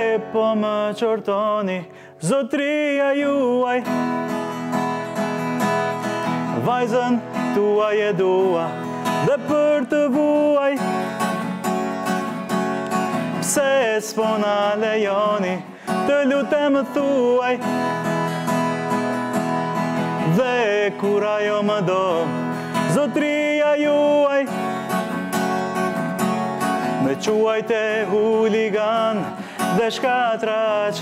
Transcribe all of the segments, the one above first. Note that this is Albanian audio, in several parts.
po më qortoni zotria juaj. Vajzën tuaj e dua dhe për të vuaj. Pse s'po na lejoni të lutem thuaj. Dhe kur ajo më do zotria juaj. Me quajte huligan dhe shkatraq,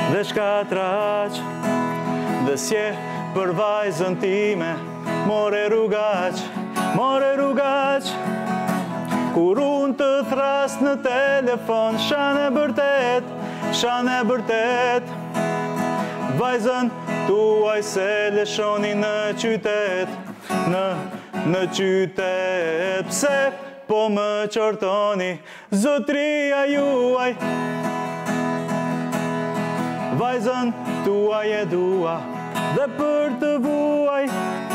dhe sje për vajzën time, more rrugaq. Kur unë të thras në telefon, shane bërtet, vajzën tuaj se leshoni në qytet, në qytet. Pse po më qortoni zotria juaj. Vajzën tuaj e dua dhe për të vuaj.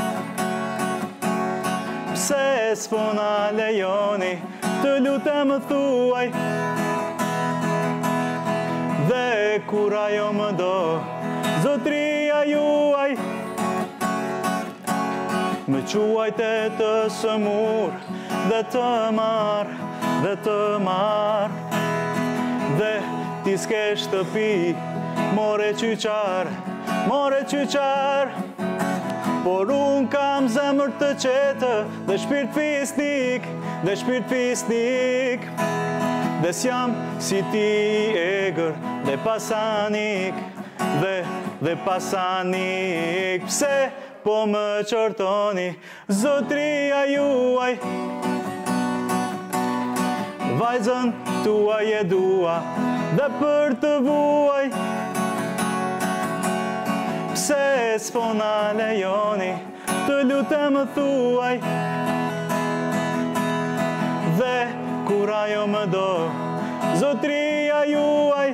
Pse s'po na lejoni të lutem thuaj. Dhe kur ajo më do zotria juaj. Më quajte të sëmur dhe të marr, dhe ti s'ke shtëpi, more qyqar. Por unë kam zemër të qetë dhe shpirt fisnik, dhe s'jam si ti egër dhe pasanik, dhe pasanik. Pse po më qortoni zotria juaj. Vajzën tuaj e dua dhe për të vuaj. Pse s'po na lejoni të lutem thuaj. Dhe kur ajo më do zotria juaj.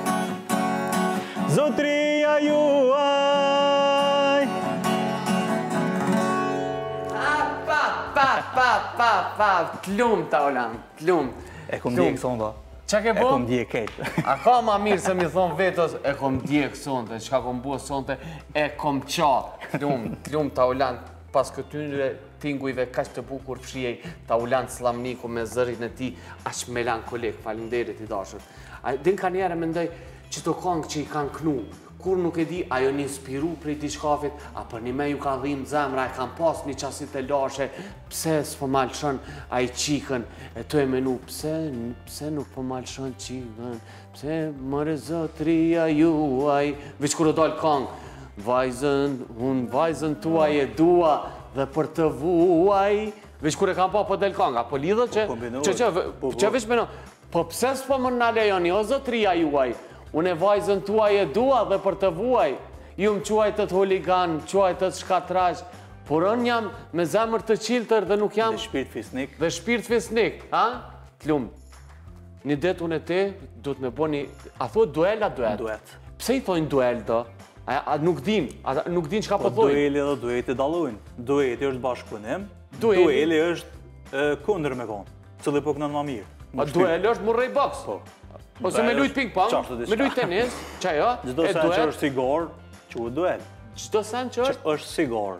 T'lum, Taulan, t'lum. E kom djekë sonda. Qa ke bo? E kom djekë ketë. A ka ma mirë se mi thonë vetës, e kom djekë sonte, qka kom bua sonte, e kom qa. T'lum, Taulan, pas këtyre tingujve kaq të bukur fshijej, Taulan Slamniku me zërin e ti, aq melankolik, falinderit i dashur. Din ka njerë mendoj, që të kongë që i kanë knu, kur nuk e di, ajo një inspiru prej t'i shkafit, a për një me ju ka dhim zemra, e kanë pas një qasit e lashe, pse s'po malëshën a i qikën, e të e menu, pse nuk po malëshën qikën, pse mëre zotria juaj, veç kur o dalë kongë, vajzën tuaj e dua dhe për të vuaj, veç kur e kanë pa po del kongë, apo lidhët që veç menu, po pse s'po më në lejoni, o zotria juaj, unë e vajzën tuaj e dua dhe për të vuaj, ju më quajtët huligan, quajtët shkatraq, por unë jam me zemër të qiltër dhe nuk jam... Dhe shpirt fisnik. Ha? T'lum. Një det unë e te, du të me bo një... A thot duel a duet? Duet. Pse i thojnë duel do? Nuk din qka po thojnë. Dueli dhe dueti dalojnë. Dueti është bashkëpunim, dueli është kundër me konë. Cëllë po kënën ma mirë. Dueli është murrej boks. Ose me lujt ping-pong, me lujt tenis, qa jo? Gjdo sen që është sigur, që u duel. Gjdo sen që është sigur.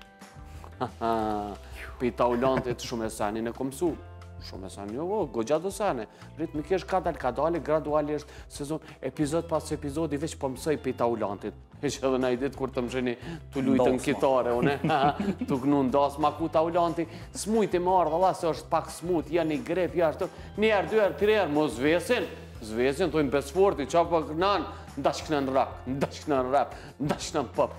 Pi Taulantit shumë e sanin e komësu. Shumë e sanin, jo, gogja do sane. Rrit më kesh kadali, graduali është sezon, epizod pas epizodi, veç po mësoj pi Taulantit. E që edhe na i ditë kur të më gjeni të lujtë në kitare, une, të gnu në dasë, ma ku Taulanti, smujt i marrë, dhe se është pak smut, janë i grep, jashtë, njerë, dyherë, triherë, mo zvesin, të imë besforti, qa për kënan, ndash kënan rap, ndash kënan pop,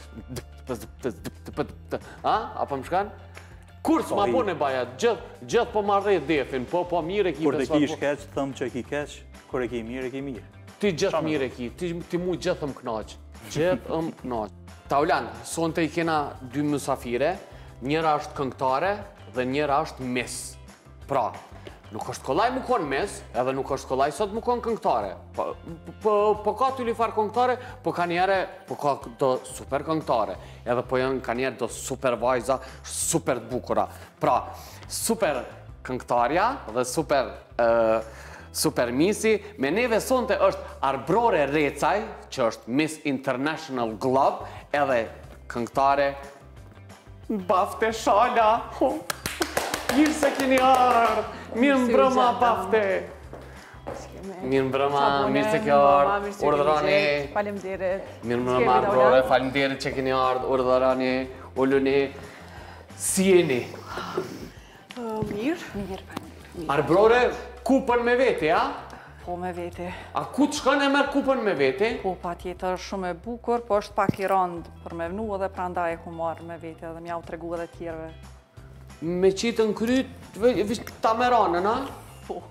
apo më shkan? Kur s'ma po në baja, gjithë po marrë defin, po mire ki... Kur të ki shkeq, thëmë që ki keq, kur e ki mirë, e ki mirë. Ti gjithë mire ki, ti mu gjithë më knaq, Taulan, son të i kena dy mësafire, njëra është këngtare dhe njëra është mes. Pra, nuk është kollaj mu konë mes, edhe nuk është kollaj sot mu konë këngtare. Po ka të lifar këngtare, po ka njerë, po ka do super këngtare. Edhe po janë ka njerë do super vajza, super të bukura. Pra, super këngtarja dhe super Super Misi, me neve sonte është Arbrore Recaj, që është Miss International Globe, edhe këngëtare Bafte Shala. Mirë se keni ardhur. Mirë mbrëma Bafte. Mirë mbrëma, mirë se ke ardhur. Urdhëroni. Faleminderit. Mirë mbrëma Arbrore, faleminderit që keni ardhur. Urdhëroni, uluni. Si jeni? Mirë. Arbrore, kupën me vete, ja? Po me vete. A ku të shkon e merr kupën me vete? Po pa tjetër shumë e bukur, po është pak i rëndë për me vnu edhe prandaj e ku marrë me vete edhe m'ja u tregu edhe tjerëve. Me qitën kryt, visht ta me ranën, a? Po.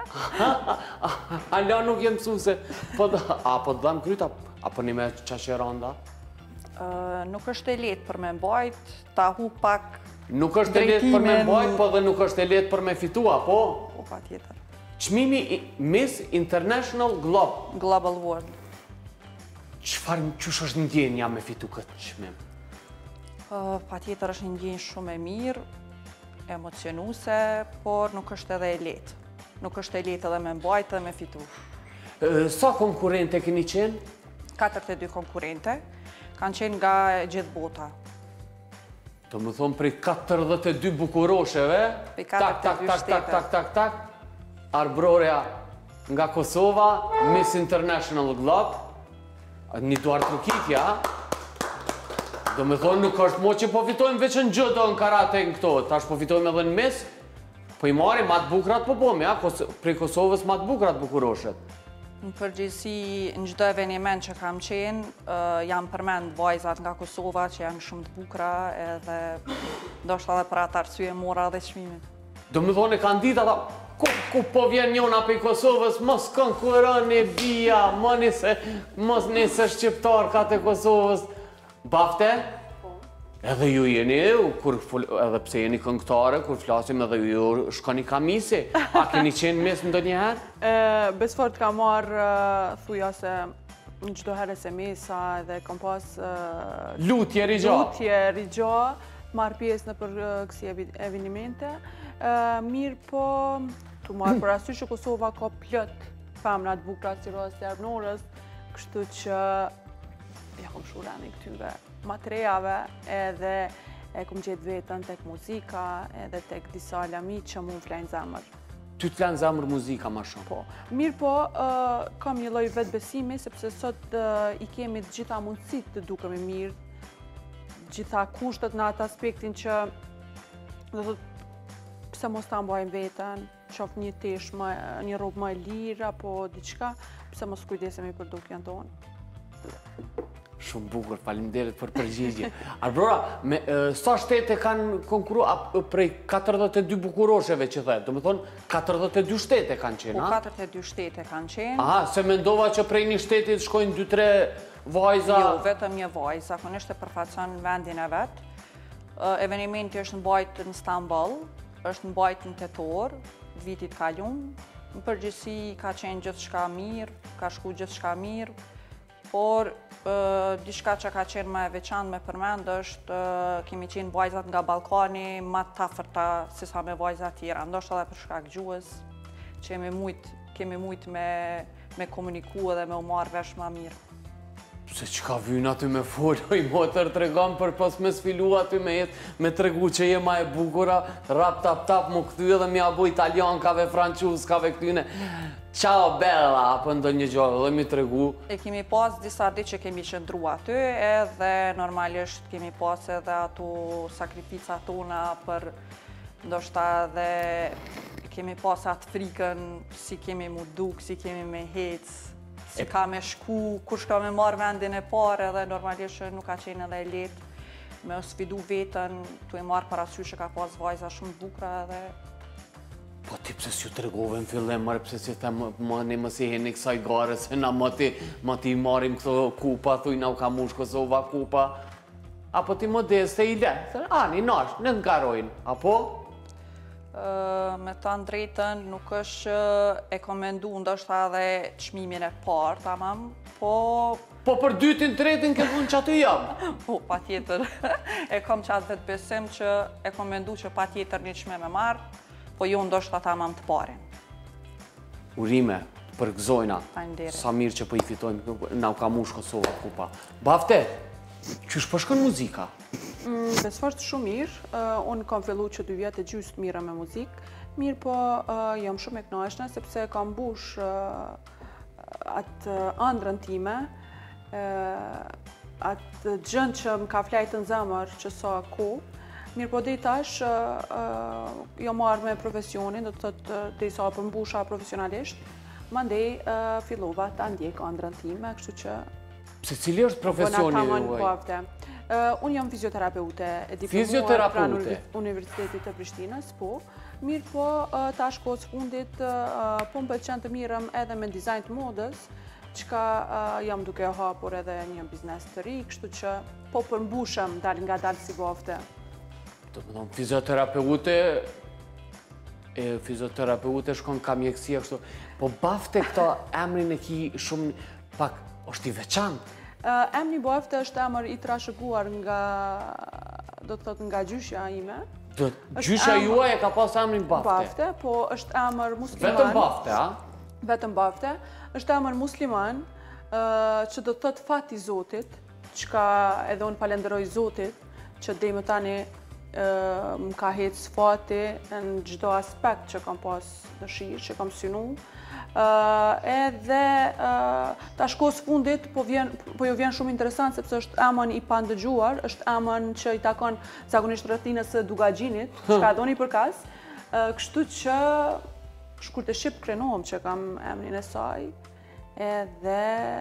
Ala nuk jem mësuse. Po të dham kryt, apo një me qashe randa? Nuk është e letë për me mbajt, ta hu pak Nuk është e letë për me mbajt, po dhe nuk është e letë për me fitua, po? Po pa tjetër. Çmimi Miss International Globe. Global World. Qësh është ndjenja me fitu këtë çmim? Pa tjetër është një ndjenjë shumë e mirë, emocionuse, por nuk është edhe e letë. Nuk është e letë edhe me mbajt edhe me fitu. Sa konkurente keni qenë? 42 konkurente, kanë qenë nga gjithë bota. Të më thonë prej 42 bukurosheve, Prej tak, 42 shtete. tak, Arbrorea nga Kosova, Miss International Globe, një duart rukitja, do me thonë nuk është mo që po fitojmë veç në gjëdo në karate në këto, tash po fitojmë edhe në Miss, po i marri ma të bukrat po bomi, prej Kosovës ma të bukrat bukuroshet. Në përgjithësi, në çdo eveniment që kam qenë, jam përmend vajzat nga Kosova që janë shumë të bukura edhe ndoshta edhe për atë arsye mora edhe çmimin. Do me thonë e kanë ditë ata, ku po vjen njona për Kosovës, mos konkuroni bia, mos nëse shqiptar ka të Kosovës. Bafte? Edhe ju jeni, edhe pse jeni këngëtare, kur flasim edhe ju shkoni kamisi. A keni qenë mes ndonjëherë? Besfort ka marrë thuja se në çdo herë se mesa dhe kam pas Lutje rigja. lutje rigja, marrë pjesë në për kësi evenimente. Mirë po, të marrë për asysh që Kosova ka plot femna të bukura si Rosa Arnorës, kështu që ja kom shurani këtyre materiave edhe e kom gjetë vetën tek muzika edhe tek disa lami që mu flajnë zemër. Ty të lanë zemër muzika ma shumë. Po. Mirë po, kam një lloj vetë besimi, sepse sot i kemi të gjitha mundësit të dukemi mirë, gjitha kushtet në atë aspektin që do thotë pse mos ta mbajmë veten, qoftë një tesh, një robë më e lirë apo diçka, pse mos kujdesemi për dukjen tonë. Shumë bukur, faleminderit për përgjigje. Arbrora, sa shtete kanë konkurruar prej 42 bukurosheve që dhe? Do më thonë, 42 shtete kanë qenë, Po a? 42 shtete kanë qenë. Aha, se mendova që prej një shtetit shkojnë 2-3 vajza. Jo, vetëm një vajzë, zakonisht e përfaqëson vendin e vet. Evenimenti është mbajtur në Stamboll, është mbajtur në tetor, vitit kalum. Në përgjithësi ka qenë gjithçka mirë, ka shku gjithçka mirë, por diçka që ka qenë më e veçantë me përmend është kemi qenë vajzat nga Ballkani më të afërta se sa me vajzat tjera, ndoshta edhe për shkak gjuhës, që kemi mujt me komuniku edhe me u marrë vesh më mirë. Se që ka vynë aty me folë, i motër të regon për pas me sfilu aty me jetë, me tregu që je ma e bukura, rap tap mu këthy edhe mi abu italiankave, franquskave këtyne. Ciao bella, apo ndonjë gjallë, dhe mi tregu. E kemi pas disa ditë që kemi qëndru aty, edhe normalisht kemi pas edhe ato sakrifica tona për ndoshta edhe kemi pas atë frikën si kemi mu duk, si kemi me hecë. Si ka me shku, kush ka me marrë vendin e parë edhe normalisht nuk ka qenë edhe letë me sfidu vetën, tu e marrë parasysh që ka pas vajza shumë bukra edhe... Po ti pse s'ju tregove në fillim, marë pse si ta ne më si heni kësaj gare, se na ma ti marim këto kupa, thuj na u ka mush Kosova kupa. Apo ti modeste i le, ani nash, në ngarojnë, apo? Me ta drejtën nuk është e komendu ndoshta edhe çmimin e parë, tamam, po... Po për dytin, tretin ke thunë që aty jam? Po, pa tjetër. E kom qatë vetë besim që e komendu që pa tjetër një çmim e marë, po jo ndoshta tamam të parin. urime për gëzojna. Faleminderit. Sa mirë që po i fitojmë, na u ka mush Kosova kupa. Bafte, qysh po shkon muzika? Besfort shumë mirë, unë kam fillu që 2 vjetë e gjysë mira me muzikë, mirë po jam shumë e kënaqshme sepse kam mbush atë ëndrrën time, atë gjën që më ka flajtë në zemër që sa ku. Mirë po deri tash jam marrë me profesionin, do të thotë deri sa përmbusha profesionalisht, mandej fillova ta ndjek ëndrrën time, kështu që Se cili është profesioni juaj? Unë jam fizioterapeute, e diplomuar Fizioterapeute? pranë Universitetit të Prishtinës, po. Mirë po, tash kohës fundit, po më pëlqen të mirëm edhe me dizajn të modës, çka jam duke hapur edhe një biznes të ri, kështu që po përmbushëm dal nga dalë si bafte. Do të thonë, fizioterapeute shkon ka mjekësia kështu. Po bafte këta emrin e ki shumë pak është i veçantë. Emri bafte është emër i trashëguar nga, do të thotë nga gjyshja ime. Gjysha juaj e ka pas emrin bafte? Bafte, po është emër musliman. Vetëm bafte, a? Vetëm bafte. Është emër musliman, që do të thotë fati Zotit, çka edhe unë falenderoj Zotit, që deri më tani më ka hecë fati në çdo aspekt që kam pas dëshirë, që kam synu. Edhe tash kohës fundit po ju vjen shumë interesant sepse është emën i pandëgjuar, është emën që i takon zakonisht rrethinës së Dugaxhinit, çka doni për kas. Kështu që shkurt e shqip krenohem që kam emrin e saj. Edhe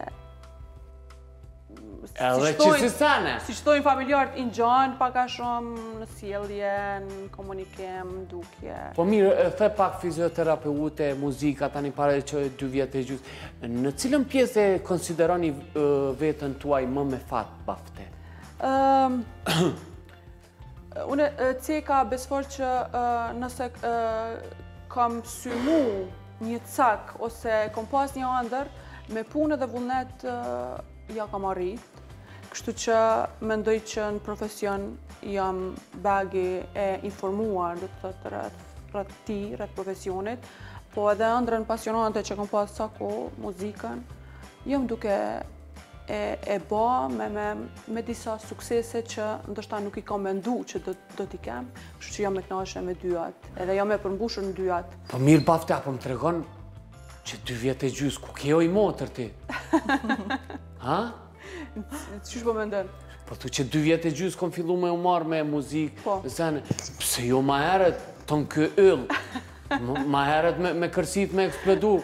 që si sane? Si qëtojnë familjarët i ngjanë pak a shumë në sjellje, në komunikim, dukje. Po mirë, the pak fizioterapeute, muzika, tani pare që 2 vjetë e gjysë. Në cilën pjesë e konsideroni vetën tuaj më me fat, bafte? Unë ceka besfor që nëse kam symu një cak ose kom pas një ëndër, me punë dhe vullnet ja kam arrit. Kështu që mendoj që në profesion jam bagi e informuar, do të thotë rreth profesionit, po edhe ëndrrën pasionante që kam pas sa kohë, muzikën, jam duke e bë me disa suksese që ndoshta nuk i kam mendu që do t'i kem, kështu që jam e kënaqur me dyat, edhe jam e përmbushur në dyat. Po mirë bafte, apo më tregon që 2 vjetë e gjysë, ku kjo i motër ti? Ha? Qysh po mendon? Po thu që 2 vjetë e gjysë kom fillu me u marrë me muzikë, zene, pse jo ma herët ton kë yll, ma herët me kërsit me eksplodu.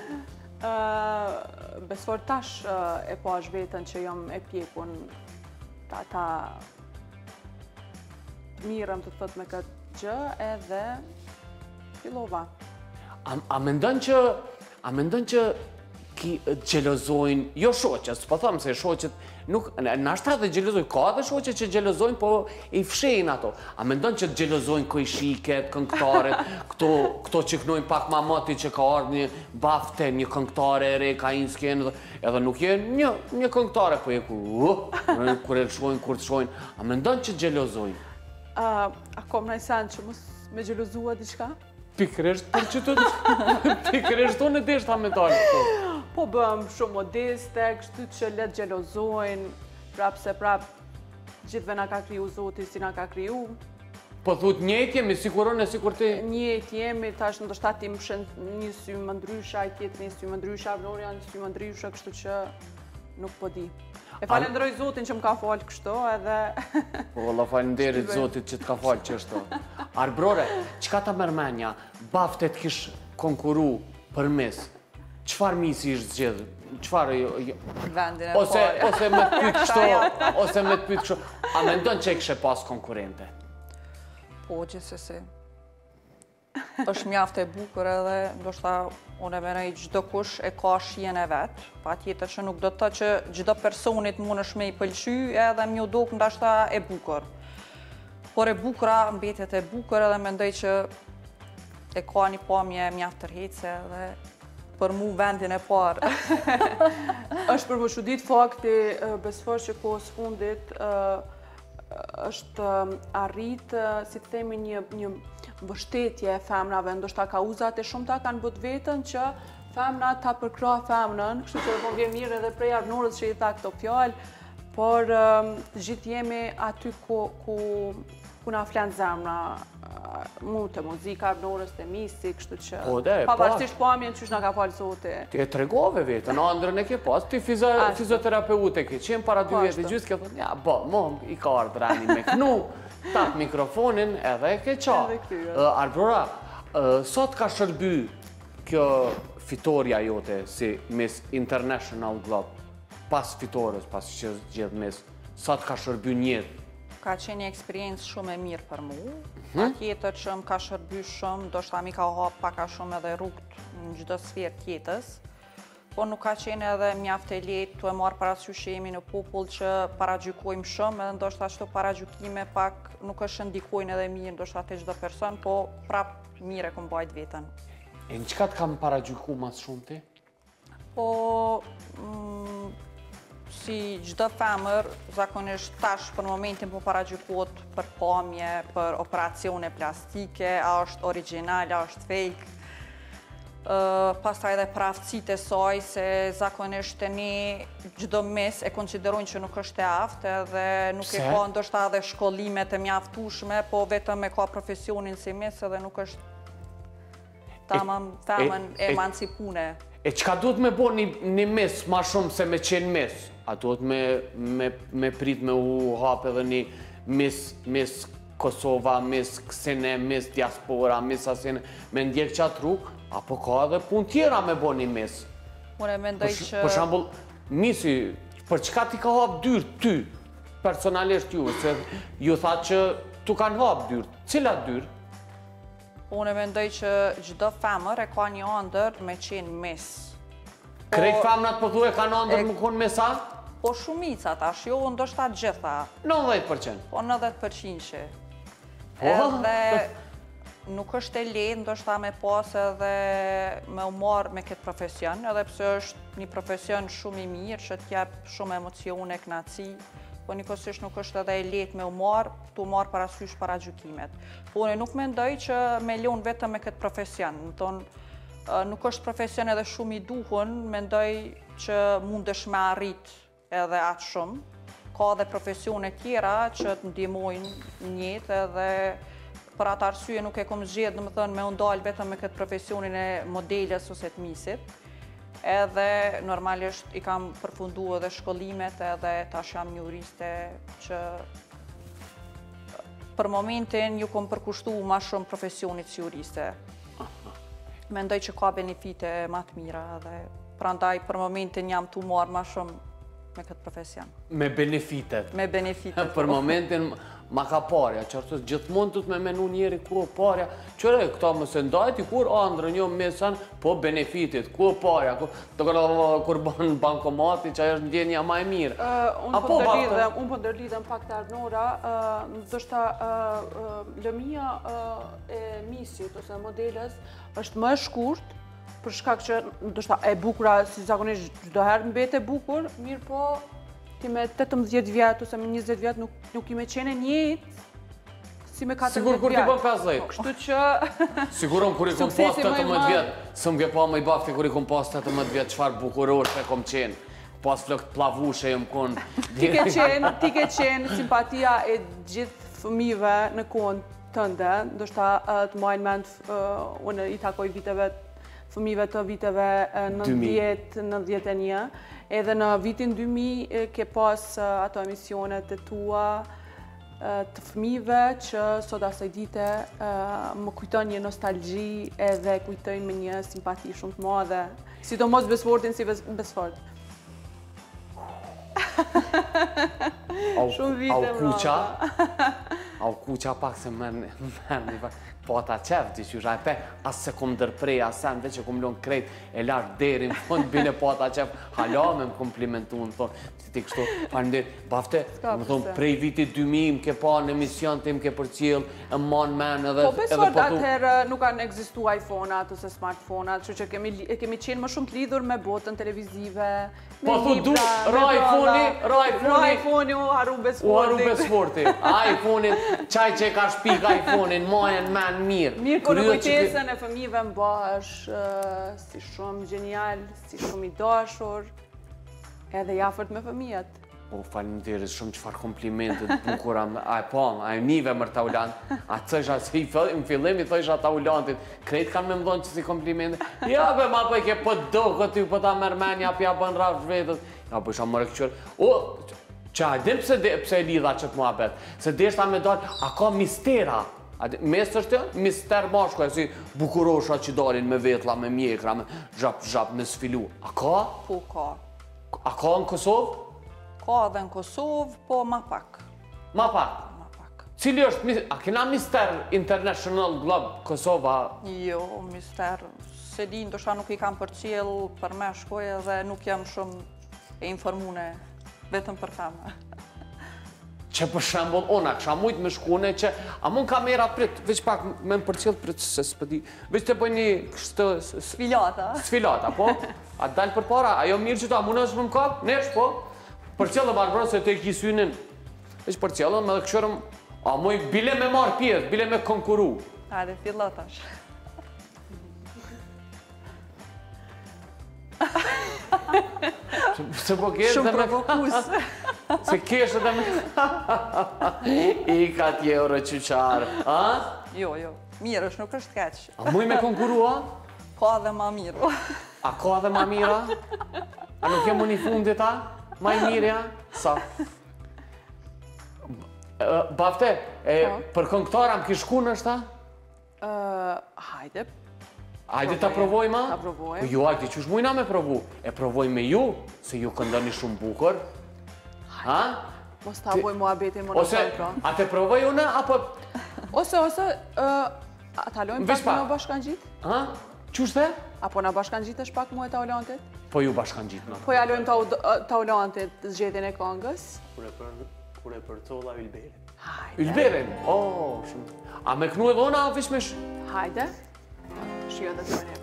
Besfor tash e pash vetën që jam e pjekun ta mirëm të thot me këtë gjë edhe fillova. A mendon që ki gjelozojnë, jo shoqet, s'po thamë se shoqet nuk, nashta dhe gjelozojnë, ka dhe shoqet që gjelozojnë, po i fshejnë ato. A mendon që gjelozojnë kojshiket, këngëtaret, këto që knojnë pak ma mati që ka ardhë një bafte, një këngëtare e re, ka inë skenë, edhe nuk jenë një këngëtare, po e kur e shojnë, kur të shojnë. A mendon që gjelozojnë? A kom në sen që mos me gjelozua diqka? Pikresht për që të pikresht të në deshta me talë. Po bëm shumë modeste, kështu që letë gjelozojnë, prapë se prapë gjithve nga ka kriju Zoti si nga ka kriju. Po thut njët jemi, siguron e sikur ti? Njët jemi, tash ndoshta ti më shën një sy më ndrysha, i tjetër një sy më ndrysha, Vlorja një sy më ndrysha, kështu që nuk po di. E falenderoj Zotin që më ka falë kështu edhe... Po, valla falenderit Zotit që t'ka falë qështu. Arbrore, qka ta mërmenja, baftet kish konkuru për mes, qfar misi ishtë zgjedhë? Qfar... Vendin e parë. Ose me t'pyt kështu, ose me t'pyt kështu. A me ndonë që e kështë pas konkurente? Po, gjithsesi. Është mjaft e bukur edhe, ndoshta unë e menoj çdo kush e ka shijen e vet, patjetër që nuk do të thotë që çdo personit mundesh me i pëlqy edhe më duk ndoshta e bukur. Por e bukura mbetet e bukur edhe mendoj që e ka një pamje mjaft tërheqëse edhe për mu vendin e parë. Është për më çudit fakti besfor që kohës fundit është arrit, si të themi, një mbështetje e femrave, ndoshta kauzat e shumta kanë bët vetën që femna ta përkra femnën, kështu që po vjen mirë edhe prej Arnorës që i tha këto fjalë, por gjithë jemi aty ku na flan zemra, mu të muzika, Arnorës, të misi, kështu që pavarësisht pamjen qysh na ka falë Zoti. Ti e tregove vetën, ëndrën e ke pas, ti fizioterapeute ke qenë para 2 vjetë gjysë, ke thënë, ja, mom, i ka ardhur rani me knu, tap mikrofonin edhe e ke qa. Arbrora, sot ka shërby kjo fitoria jote si Miss International Globe, pas fitores, pas që gjithë Miss, sot ka shërby njët? Ka qenë një eksperiencë shumë e mirë për mu, tjetër që më ka shërby shumë, do shta mi ka hapë paka shumë edhe rrugët në gjithë sferë tjetës, po nuk ka qenë edhe mjaft e letë të e marë parasysh jemi në popull që paragjykojmë shumë, edhe ndoshta ashtu paragjykime pak nuk është ndikojnë edhe mirë, ndoshta të çdo person, po prap mire këm bajt vetën. E në qëka të kam paragjyku mas shumë ti? Po, si çdo femër, zakonisht tash për momentin po paragjykohet për pamje, për operacione plastike, a është original, a është fake. Pastaj edhe për aftësitë e saj, se zakonisht ne çdo mes e konsiderojnë që nuk është e aftë edhe nuk e ka ndoshta edhe shkollimet e mjaftueshme, po vetëm e ka profesionin si mes edhe nuk është tamam emancipune. E qka duhet me bo një mes ma shumë se me qenë mes? A duhet me prit me u hap edhe një mes Kosova, mes Ksene, mes diaspora, mes asene, me ndjek qatë rrugë, apo ka edhe pun tjera me bo një mes? Unë e mendoj që... Për shambull, misi, për qka ti ka hap dyrë ty, personalisht ju, se ju tha që tu kanë hap dyrë, cilat dyrë? Unë e mendoj që çdo femër e ka një ëndër me qenë mes. Krejt femnat për thu e kanë ëndër më konë mesa? Po shumica tash, jo ndoshta gjitha. 90%? Po 90%. Edhe nuk është e lehtë ndoshta me pas edhe me u marrë me këtë profesion, edhe pse është një profesion shumë i mirë që t'jep shumë emocione, kënaqësi. Po njëkohësisht nuk është edhe e lehtë me u marrë parasysh paragjykimet. Po unë nuk mendoj që me lënë vetëm me këtë profesion. Nuk është profesion edhe shumë i duhur, mendoj që mundesh me arrit edhe atë shumë. Ka edhe profesione tjera që të ndihmojnë në jetë edhe për atë arsye nuk e kam zgjedhur, domethënë me u ndal vetëm me këtë profesionin e modeles ose të misit. Edhe normalisht i kam përfundu edhe shkollimet edhe tash jam një juriste që për momentin ju kom përkushtu ma shumë profesionit si juriste. Mendoj që ka benefite ma të mira edhe prandaj për momentin jam tu marrë ma shumë me këtë profesion. Me benefitet? Me benefitet. Për momentin ma ka parja, qërëtës gjithmonë të me menu njeri ku o parja, qëre, këta më se ndajti kur andrë një mesan, po benefitit, ku o parja, kur banë bankomati, që është ndjenja ma e mirë. Unë po ndërlidhem pak të Arnora, ndoshta lëmia e misit ose modeles është më e shkurt, për shkak që ndoshta e bukura, si zakonisht çdo herë mbet e bukur, mirë po ti me 18 vjet ose me 20 vjet nuk i me qene njët si me 14 vjet. Sigur kur ti bën 50. Kështu që... Siguron kur i kom pas 18 vjet, së m'ke pa më i bafti kur i kom pas 18 vjet, qëfar bukuror që e kom qenë. Pas flëkt plavushe jëmë konë. Ti ke qenë simpatia e gjithë fëmijëve në kohën tënde, ndoshta të majnë mend, unë i takoj fëmijëve të viteve 90-91, edhe në vitin 2000 ke pas ato emisionet e tua të fëmijëve që sot asaj dite më kujton një nostalgji edhe kujtojnë me një simpati shumë të madhe, sidomos Besfortin si Besfort. Shumë vite mrapa. Au kuqa pak se mërni pak. Po ata qef, t'i qysh, ajpe, asë se kom dërprej, asë veç që kom lënë krejt, e lartë deri në fund, bine po ata qef, hala me më komplimentu në thonë, ti kështu, falendet, bafte, më thonë, prej vitit 2000, më ke pa në emision, ti më ke për cilë, e mon men edhe... Po besot atëherë nuk kanë egzistu iPhone-at ose smartphone-at, që kemi qenë më shumë të lidhur me botën televizive, me libra, ra iPhone-i, u haru Besforti. iPhone-i, Qaj që ka shpik iPhone-in, mojen men mirë. Mirë, kur në kujtesën e fëmijëve më është si shumë genial, si shumë i dashur, edhe jafërt me fëmijët. O, faleminderit shumë qëfar komplimentet bukura, a e nive mërë taulant, a cësha si në fillim i thësha taulantit, krejt kanë me më dhonë që si komplimentet, ja be ma për ke për do këty për ta mërmenja për ja bën rafsh vetët, ja për isha mërë këqërë, o, që a din pse e lidha qëtë mua bet, se deshta me dalë, a ka mistera, mes është të mister mashko, e si bukurosha që dalin me vetla, me mjekra, me zhap, me sfilu, a ka? Po, ka. A ka në Kosovë? Ka dhe në Kosovë, po ma pak. Ma pak? Ma pak. Cili është, a kena Mister International Globe Kosova? Jo, mister, se di, ndosha nuk i kam për qelë për me shkoj edhe nuk jam shumë e informune vetëm për fama. Që për shembull, ona kësha mujt me shkune që, a mund kamera prit, veç pak me më për qelë prit, se s'pëdi, veç të bëj një kështë... Sfilata. Sfilata, po? A dalë për para, ajo mirë që ta, mune është më më kap, nesh, po? Për qëllë barbron se të e kisynin, veç për qëllë, me dhe këshërëm, a muj bile me marë pjesë, bile me konkuru. Hajde, fillat tash. Se po kesh Shumë dhe me... provokus. Se kesh dhe me... I ka t'jeuro qyqarë, a? Jo, mirë është, nuk është keq. A muj me konkuru, a? Ka dhe ma mirë. A ka dhe ma mira? A nuk jemu një fundit, a? Ma i mirë, ja? Sa? Bafte, për këngëtara më kishku në është, a? Hajde. Hajde ta provojma? Ta provojmë. Jo, hajde, qësh mujna me provu? E provojmë me ju, se ju këndoni shumë bukur. Ha? Mos ta boj muhabetin më në Ose, pra. a te provoj une, apo... Ose, ta lojmë Veç pak pak. në bashkan gjitë? Ha? Qështë dhe? Apo në bashkan gjitë është pak mu e taulantit? Po ju bashkan gjitë në. Po ja lojmë taulantit zgjedhjen e këngës? Kur e përcolla Ylberin. Hajde. Ylberin? O, shumë. A me knu edhe ona, vish me Hajde. Shio dhe të neve.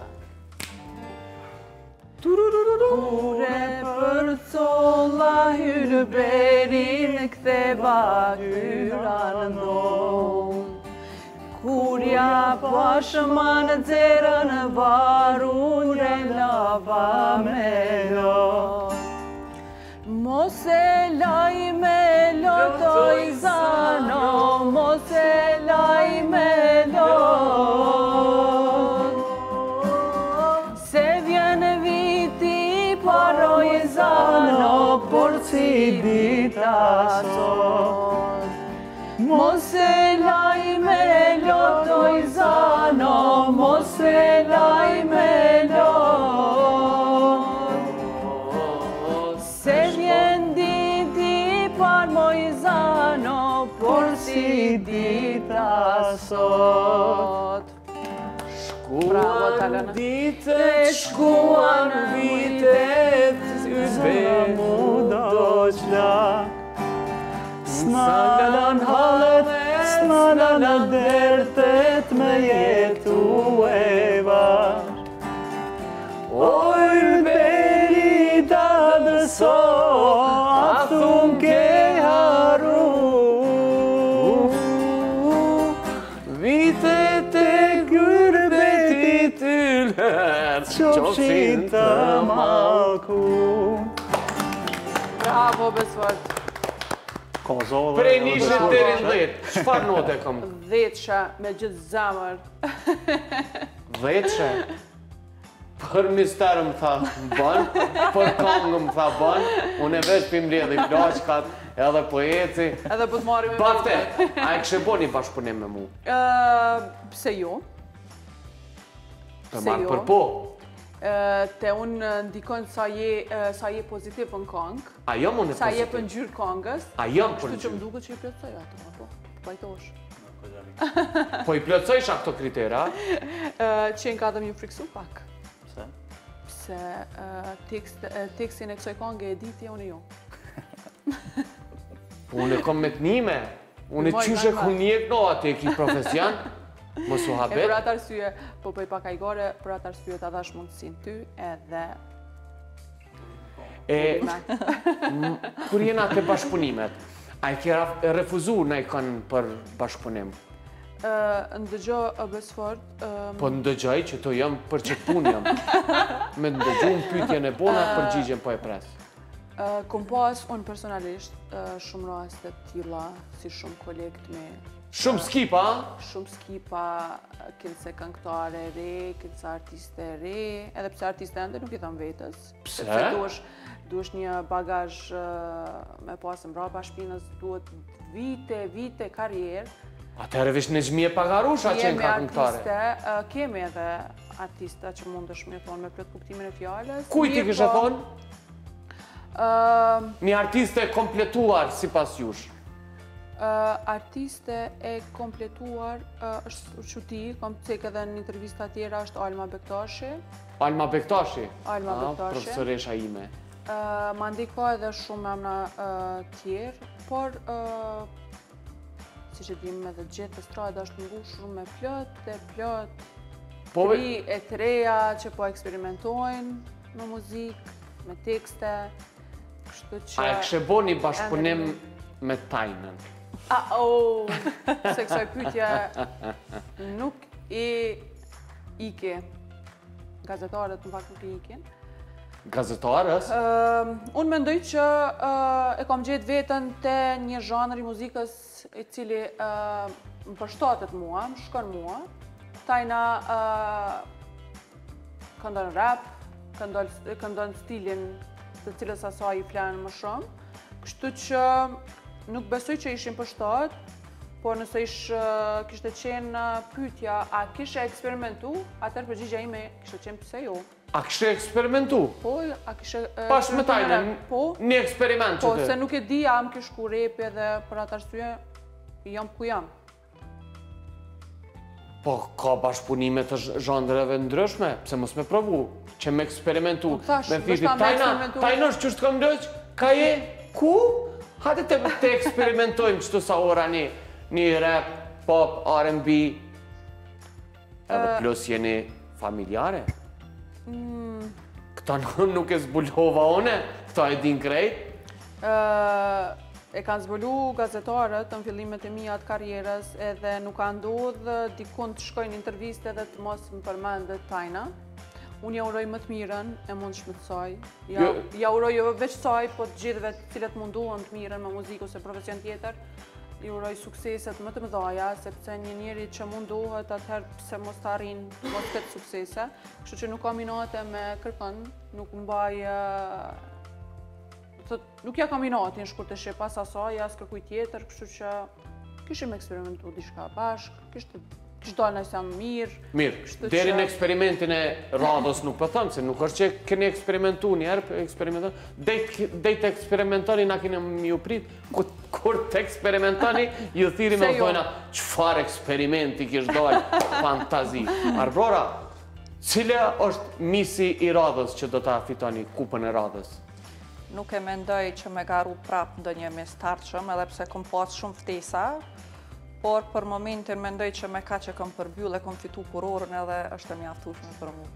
Kure për colla Ylberin, ktheva hyra në ndonë. Kur ja pashma në dzerën varun e lava me lotë. Mos e laj me lotoj zano, mos e laj me lotë. Se vjen viti paroj zano, por si dita sot. Mos e laj me lotoj zano, mos e laj me lot. Se vjen diti par moj zano, por si dita sot. Bravo, Talana. Ditet, shkuan vitet, Ylberi mu doqla. S'nalan halët, s'nalan dertet me jetu e var. O Ylberi ta dëso, a thun ke haru. Vitet e Ylberit yller, qofshin të malku. Bravo, Besvart. Prej nishit deri në 10, qëfar note kom? 10 me gjithë zamër. 10? Për misterë më tha bën, për kongë më tha bën, unë e veç për mbledh i plashkat, edhe poeci. Edhe po të marim e Bafte, a e kështë bo një bashkëpunim me mu? Pse jo? Për marrë për po. Te unë ndikon sa je pozitiv në këngë, A jam unë e sa je për pozitiv? ngjyrë këngës. A jam për Kështu që më gjyrë? duket që i plotësoj ato, apo? Pajtosh. Po i plotësojsh këto kritera? Qenë ka dhe më friksu pak. Pse? Se tekstin e kësoj këngë e diti unë jo. Po unë e kom me të njime. Unë e Moj, qyshe normal. ku njek, no, ati e ki profesion. Mos u E për habet. atë arsye, po bëj pak ajgore, për atë arsye ta dhash mundësin ty edhe... E, kur jena të bashkëpunimet, A e kera refuzu në i kanë për bashkëpunim? Ndëgjo besfort. Po ndëgjoj që to jam për që punë jam. Me ndëgju në pytjen e bona, përgjigjen po e pres. Kom pas unë personalisht shumë raste tilla, si shumë kolekt me... Shumë skipa, Shumë skipa, kënëse këngëtare re, kënëse artiste re, edhe pse artiste ende nuk i thëmë vetës. Pse? Sepse duesh një bagazh me pasë mbrapa shpinës, duhet vite karrierë. atëherë vesh në gjmije pagarusha që në ka këngëtare. Kemi edhe artista që mundesh me thonë me plot kuptimin e fjalës. Kujt i kështë thonë? thonë? Një artiste kompletuar si pas jush. Artiste e kompletuar është Quti, kom cek edhe në intervista tjera është Alma Bektashi. Alma Bektashi? Alma Bektashi. Profesoresha ime. Ma ndika edhe shumë emna tjerë, por si që dim edhe gjithë strada është ngushur me plot, tri e treja që po eksperimentojnë me muzikë, me tekste, kështu që... A e kështë bo një bashkëpunim me Tajnën? Se kësaj pytje nuk ike. Gazetarët në fakt nuk i ikin. Gazetarës? Unë mendoj që e kam gjetë vetën të një zhanër i muzikës i cili më përshtatet mua, më shkon mua. Tajna këndon rap, këndon stilin të cilës asaj i flanë më shumë. Kështu që nuk besoj që ishin përshtat, po nëse kishte qenë pyetja a kishe eksperimentu, atëherë përgjigja ime kishte qenë pse jo. A kështë eksperimentu? Po, a kishe... Pas me Tajnën, një eksperiment që Po, të? se nuk e di, a më kish ku repi edhe për atë arsye, jam ku jam. Po, ka bashkëpunime të zhandreve ndryshme, pse mos me provu, që me eksperimentu, me thiti, Tajna është qështë kam ndëq, ka je, ku? Hajde të eksperimentojmë qëtu sa ora një rap, pop, R&B, edhe plus jeni familjare. Këta nuk e zbulova one, këta e din krejt. E kanë zbulu gazetarët në fillimet e mija të karrierës edhe nuk ka ndodhë dikun të shkojnë interviste dhe të mos më përmendet Tajna. Unë ja uroj më të mirën, e mund shmëtsoj. Ja uroj jo veç saj, po të gjithëve të cilët munduan të mirën me muzikë ose profesion tjetër. I uroj sukseset më të mëdhaja, sepse një njeri që mundohet atëherë pse mos të arrin, mos të ketë suksese. Kështu që nuk kam inate me kërkën, nuk mbaj... Nuk ja kam inati në shkur të shqip pas asaj, as kërkuj tjetër, kështu që kishim eksperimentu diçka bashkë, kishtë dalë nëjë janë mirë. Mirë, deri në eksperimentin e radhës nuk për thëmë, se nuk është që keni eksperimentu njerë, dejtë eksperimentoni na kene ju prit, kur të eksperimentoni, ju thiri me dojna qëfar eksperimenti kishtë dalë, fantazi. Arbrora, cile është misi i radhës që do ta fitoni kupën e radhës? Nuk e mendoj që me garu prap ndë një mestarqëm, edhe pse kom pas shumë ftesa, por për momentin mendoj që me ka që kom përbyll e kom fitu kurorën edhe është e mjaftueshme për mu.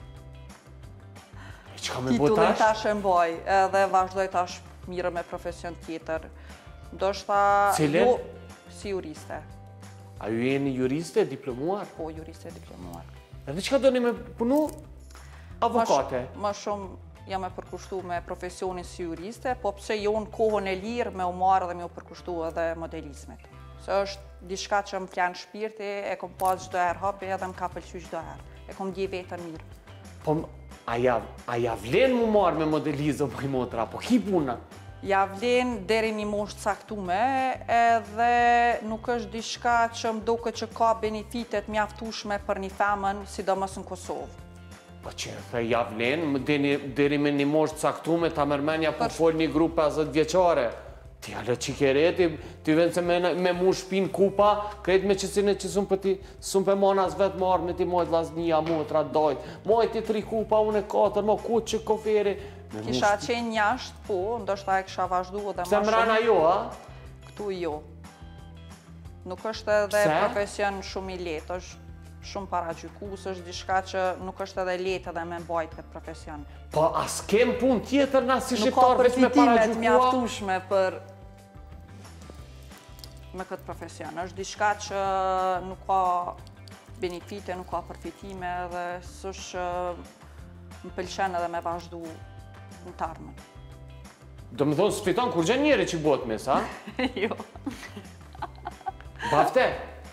Titullin tash e mboj edhe vazhdoj tash mirë me profesion tjetër. Ndoshta jo si juriste. A ju jeni juriste, diplomuar? Po, juriste diplomuar. Edhe qëka do një me punu avokate? Më shumë jam e përkushtu me profesionin si juriste, po pse jo në kohën e lirë me u marrë dhe me u përkushtu edhe modelizmet. Se është diçka që më flanë shpirti, e kom pas çdo herë hapi edhe më ka pëlqy çdo herë. E kom dje vetën mirë. Po, a ja vlen mu marrë me modelizo për i motra, po ki puna? Ja vlen deri një moshë caktume, edhe nuk është diçka që më duket që ka benefitet mjaftueshme për një femën, sidomos në Kosovë. Po që ja vlen, deri me një moshë caktume, ta mërmenja po fol një grup 50 vjeqare. Ti alë që kereti, ti vend se me mu shpin kupa, krejt me qësine që sun për monas vetë marrë me ti mojt lasnija, motra, dojt, mojt i 3 kupa, unë e 4, mo ku që koferi. Kisha qenë njashtë, po, ndoshta e kisha vazhdu edhe ma shumë. Pse mrana jo, a? Këtu jo. Nuk është edhe profesion shumë i letë, është shumë paragjykus, është diçka që nuk është edhe letë edhe me mbajt këtë profesion. Po, as kem pun tjetër na si shqiptar veç me nuk ka përfitimet paragjykua? mjaftueshme për me këtë profesion. Është diçka që nuk ka benefite, nuk ka përfitime dhe s'është më pëlqen edhe me vazhdu në të ardhmen. Do më thonë, s'fiton kur gjë njeri që bëhet mes, a? Jo. Bafte,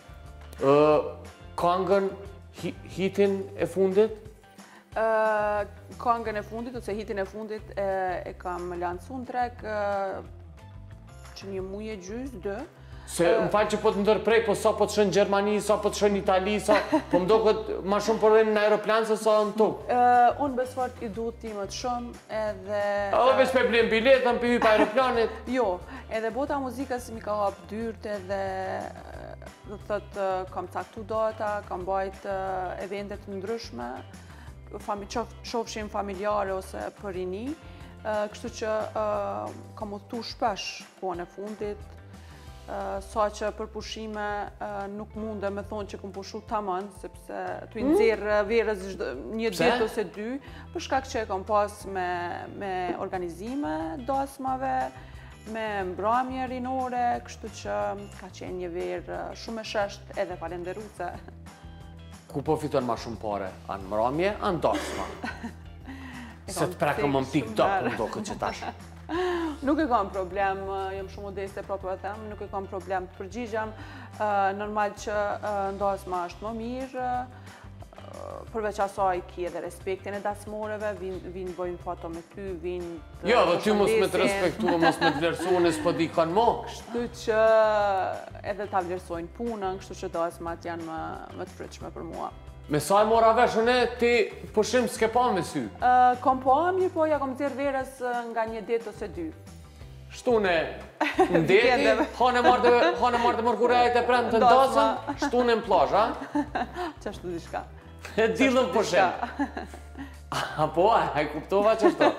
këngën hitin e fundit? Këngën e fundit, ose hitin e fundit e kam lancu në treg që një muaj e gjys, 2. Se më falë që po të ndërprej, po sa po të shënë Gjermani, sa po të shënë Itali, sa po më do këtë ma shumë përrejnë në aeroplan se sa në tukë. Unë besfart i du timët shumë edhe... O, veç pe blim biletën, pe hyp aeroplanit. Jo, edhe bota muzikës mi ka hapë dyrt edhe do të thëtë kam caktu data, kam bajt eventet ndryshme, qofshin familjare ose për rini, kështu që kam udhëtu shpesh kohën e fundit, sa që për pushime nuk munde me thonë që këm pushu tamën, sepse t'u nxjerrë verës një ditë ose 2, për shkak që kam pas me organizime, dasmave, me mbrëmje rinore, kështu që ka qenë një verë shumë e shesht edhe falenderuse. Ku po fiton ma shumë pare? Anë mbrëmje, anë dasma? Se të prekëm më pik dopë më do këtë që tash. Nuk e kam problem, jam shumë modeste proprio e them, nuk e kam problem të përgjigjem. Normal që ndasma është më mirë, përveç asaj ki edhe respektin e dasmoreve, vinë bojnë foto me ty, vinë të Jo, dhe ty mos me të respektu, mos me të vlerësua nësë po di kanë mo. Kështu që edhe ta vlerësojnë punën, kështu që dasmat janë më të fryqme për mua. Me sa e mora veshën e, ti pushim s'ke pa me sy? Kom pa mirë, po ja kom zirë verës nga një ditë ose 2. Shtune në deti, hane marrë të mërkurejt e prendë të ndasën, shtune në plazh, a? Qashtu dishka. E dillën pushim. Po, a i kuptova qështo?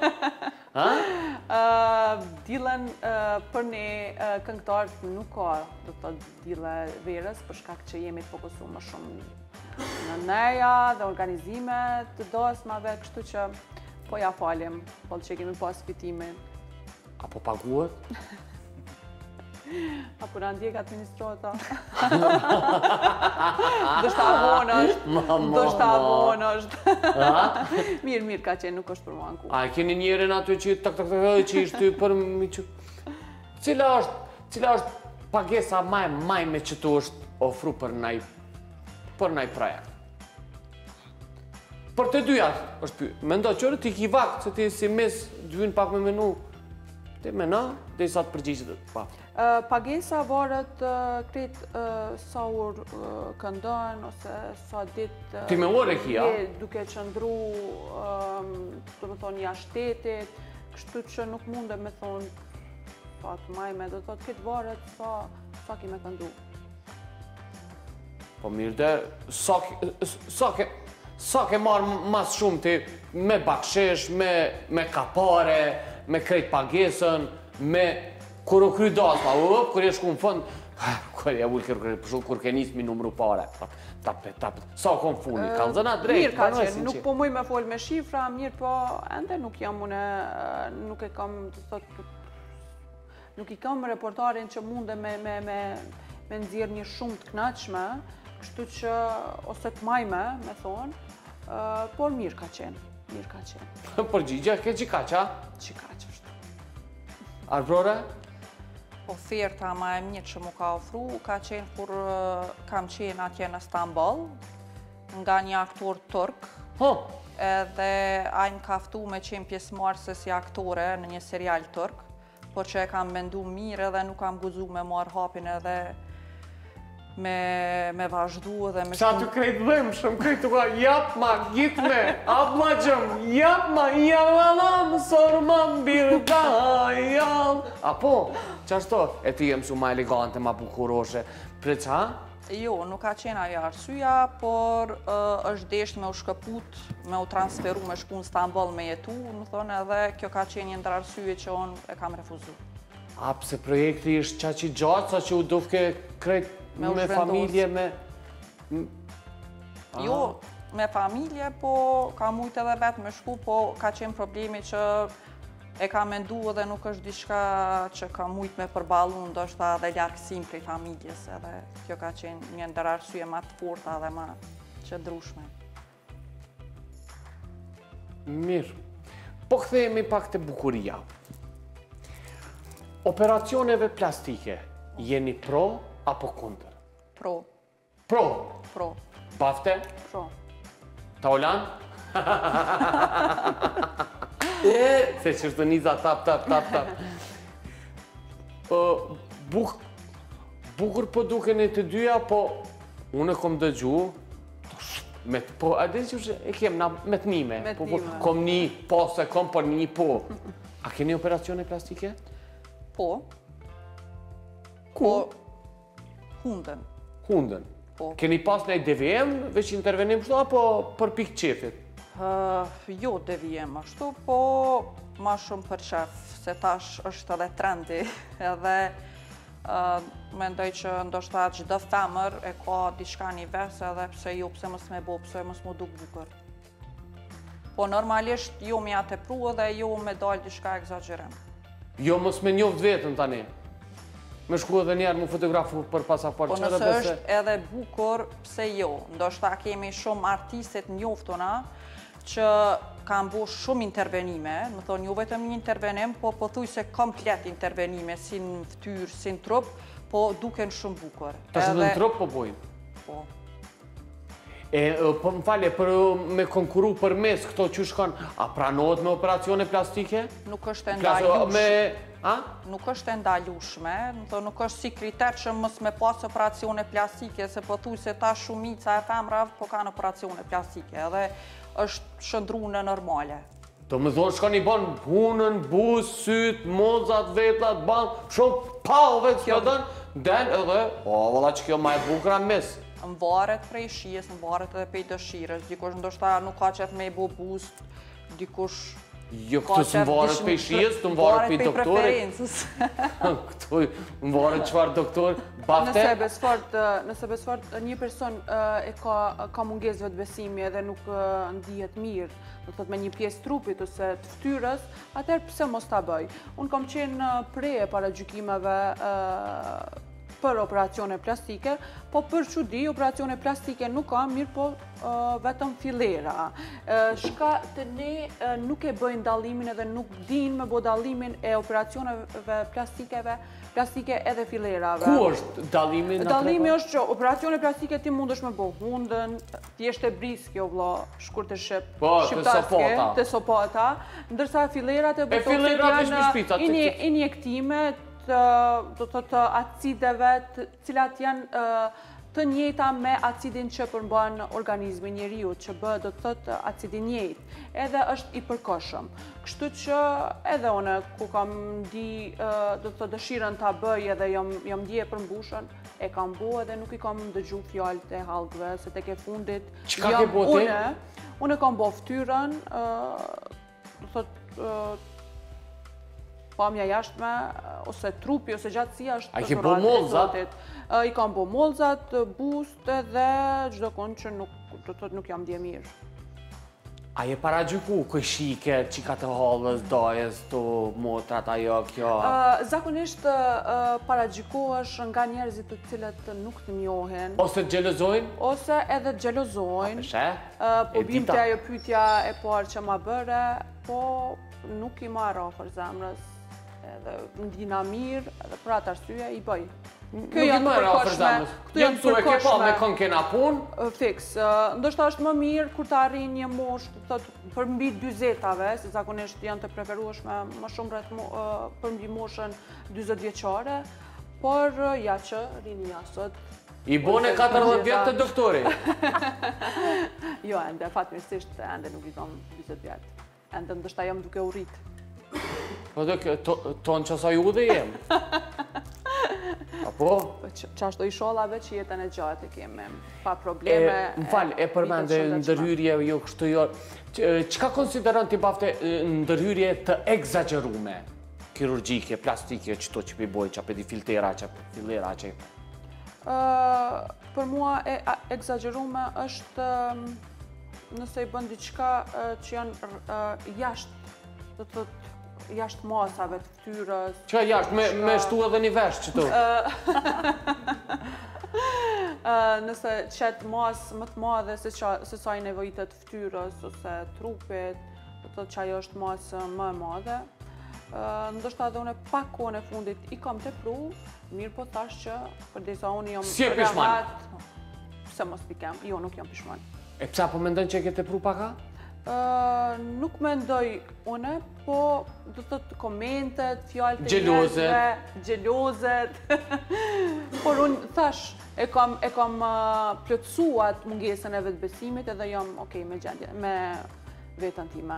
Dillën për ne këngëtarët nuk ka, do të dillë verës, për shkak që jemi të fokusu më shumë në neja dhe organizimet të dasmave, kështu që po ja falim, po që kemi pas fitimin. Apo paguhet? Apo në ndjek administrata. Dështë avon është. Dështë avon është. Mirë ka qenë, nuk është për mua në ku. A keni njerën aty që që ishtë ty për mi që... Cila është pagesa majme që tu është ofru për naj projekt? Për të dyja është pyet. Mendo qërë ti ki vakt, se ti si mes dyvin pak me menu. Ti mena, dhe i sa të përgjishtë pa. Pagesa varet kretë sa orë këndon, ose sa ditë... Ti me orë e kia? Duke qëndru, të më thonë, jashtë shtetit, kështu që nuk munde me thonë, sa të majme, do të thotë këtë varet sa ki me këndu. Po mirë dhe, sa ke marrë mas shumë ti me bakshesh, me kapare, me krejt pagesën, me kur u kry dasma, kur e shku në fund, kur e ullë kur ke nisë mi numru pare. Sa kom funi, kanë zëna drejt. Mirë ka qenë, nuk po muj me folë me shifra, mirë po ende nuk jam une, nuk e kam, të thotë, nuk i kam reportarin që munde me nëzirë një shumë të knaqshme, kështu që, ose të majme, me thonë, por mirë ka qenë. Përgjigja, ke qikaqa? Qikaqa është. Arbrore? Oferta ma e mirë që mu ka ofru, ka qenë kur kam qenë atje në Stamboll, nga një aktor turk, edhe ajnë kaftu me qenë pjesëmarrëse si aktore në një serial turk, por që e kam mendu mirë edhe nuk kam guxu me marrë hapin edhe me vazhdu edhe me... Qa të krejtë dhëmë, shumë krejtë të ka, jap ma, gjitme, ap ma gjëm, jap ma, javalam, sorma mbirda, jam. Apo, qashto, e ti jem su ma elegante, ma bukuroshe, pre qa? Jo, nuk ka qenë ajo arsyeja, por është desht me u shkëput, me u transferu, me shku në Stamboll me jetu, më thonë, edhe kjo ka qenë një ndër arsye që unë e kam refuzu. A, pse projekti është qa që gjatë, sa që u dufke krejt me familje, me... Jo, me familje, po ka mujtë edhe vetë me shku, po ka qenë problemi që e ka mendu edhe nuk është diçka që ka mujt me përballu ndoshta edhe largësim prej familjes, edhe kjo ka qenë një ndër arsye më të forta dhe më qëndrueshme. Mirë. Po kthehemi pak te bukuria. Operacioneve plastike, jeni pro apo kundër? Pro, Pro. pro, Bafte? Pro. Taulan? Se që është niza tap. Bukur po duken e të dyja, po unë kom dëgju, po, a dhe që e kem me të nime. Me të nime. Kom një po se kom, por një po. A keni operacione plastike? po, Ku? po, hundën, Hundën. po. Keni pas në DVM, veç intervenim shto, apo për pikë qefit? Jo devijem ashtu, po ma shumë për qef, se tash është edhe trendi, edhe mendoj që ndoshta çdo femër e ka diçka një ves edhe pse jo, pse mos me bo, pse mos mu duk bukur. Po normalisht jo me ja tepru edhe jo me dal diçka egzagerim. Jo, mos me njoft vetën tani. Me shku edhe njerë mu fotografu për pasaport. Po nëse është edhe bukur, pse jo? Ndoshta kemi shumë artistet njoftuna që kanë bu shumë intervenime, më thonë jo vetëm një intervenim, po pothuajse komplet intervenime, si në fytyrë, si në trup, po duken shumë bukur. Ta që dhe në trup po bojnë. Po. Po më fale, për me konkuru për mes këto që shkon, a pranohet me operacione plastike? Nuk është e ndalueshme. A? Nuk është e ndalueshme, nuk është si kriter që mos me pas operacione plastike, se pothuajse ta shumica e femrave po kanë operacione plastike, edhe është shëndru në normale. Do më thonë shkon i ban punën, buzë, sytë, mozat, vetlat, ban, shumë pauve të këtën, den edhe, valla që kjo ma e bukra mes. Në varet prej shijes, në varet edhe prej dëshires, dikush ndoshta nuk ka qef me i bo buzë, dikush Jo, këtu së më varet prej shijes, të më varet prej doktorit. Këtu më varet qëfar doktor, bafte. Nëse besfort një person e ka mungesë vetbesimi edhe nuk ndihet mirë, do thot me një pjesë trupit ose të ftyrës, atëherë pse mos ta bëj? Unë kam qenë preje para gjykimeve për operacione plastike, po për çudi operacione plastike nuk ka, mirë po vetëm fillera. Shka të ne nuk e bëjnë dallimin edhe nuk dinë me bo dallimin e operacioneve plastike edhe fillerave. Ku është dallimi? Dallimi është që operacione plastike ti mundesh me bo hundën, ti është e brisk kjo vlla, shkurt e shqiptarske, të sopata, ndërsa fillerat e botoksit janë injektime do të të acideve cilat janë të njëjta me acidin që përmban organizmi njeriu, që bëhet do të thotë acidi njëjtë, edhe është i përkohshëm. Kështu që edhe une ku kam do të thotë dëshirën ta bëj edhe jam ndje e përmbushën, e kam bo edhe nuk i kam dëgju fjalët e hallgëve, se tek e fundit çka ke bo ti? Unë kam bo ftyrën, do thotë pamja jashtme, ose trupi, ose gjatësia është... A ke bo molzat? I kam bo molzat, bust edhe çdo kënd që nuk jam dje mirë. A je para gjyku këshike, qika të halës, dajes, të motrat, ajo, kjo? Zakonisht para gjykohesh nga njerëzit të cilët nuk të njohen. Ose të gjelozojnë? Ose edhe të gjelozojnë. Po bim të ajo pyetja e parë që ma bëre, po nuk i marrë afër zemrës. Edhe ndina mirë, edhe për atë arsye i bëj. Kjo janë të përkohshme. Këtu janë të përkohshme. Me kënë kena punë? Fiks. Ndoshta është më mirë kur të arrin një moshë për mbi 40-tave, se zakonisht janë të preferueshme më shumë për mbi moshën 40 vjeçare, por ja që rinia sot... I bone 14 vjetë të doktori? Jo, ende, fatmirësisht, ende nuk i kam 20 vjetë. Ende ndoshta jam duke u rritë. Po dhe tonë qësa ju dhe jem? Apo? Qashto i sholave që jetën e gjatë e keme, pa probleme. Më falë, e përmende ndërhyrje jo kështu jo. Qka konsideron t'i bafte ndërhyrje të egzagerume? Kirurgjike, plastike, qëto që pi boj, që apedi filtera, që fillera, që... Për mua e egzagerume është nëse i bën diçka që janë jashtë, do të thotë jashtë masave të ftyrës. Qa jashtë, me shtu edhe një vesh që tu? Nëse qëtë masë më të madhe se sa i nevojitet ftyrës ose trupit, do të thotë që ajo është masë më e madhe. Ndoshta edhe une pak kohën e fundit i kam tepru, mirë po thash që përdesa unë jam Si e pishman? Se mos pikem, jo nuk jam pishman. E psa po mendon që e ke tepru paka? Nuk mendoj une, po do të thotë komentet, fjalët e Gjelozet. njerëzve, gjelozet. Por unë thash, e kam plotësuar mungesën e vetbesimit edhe jam okay me veten time.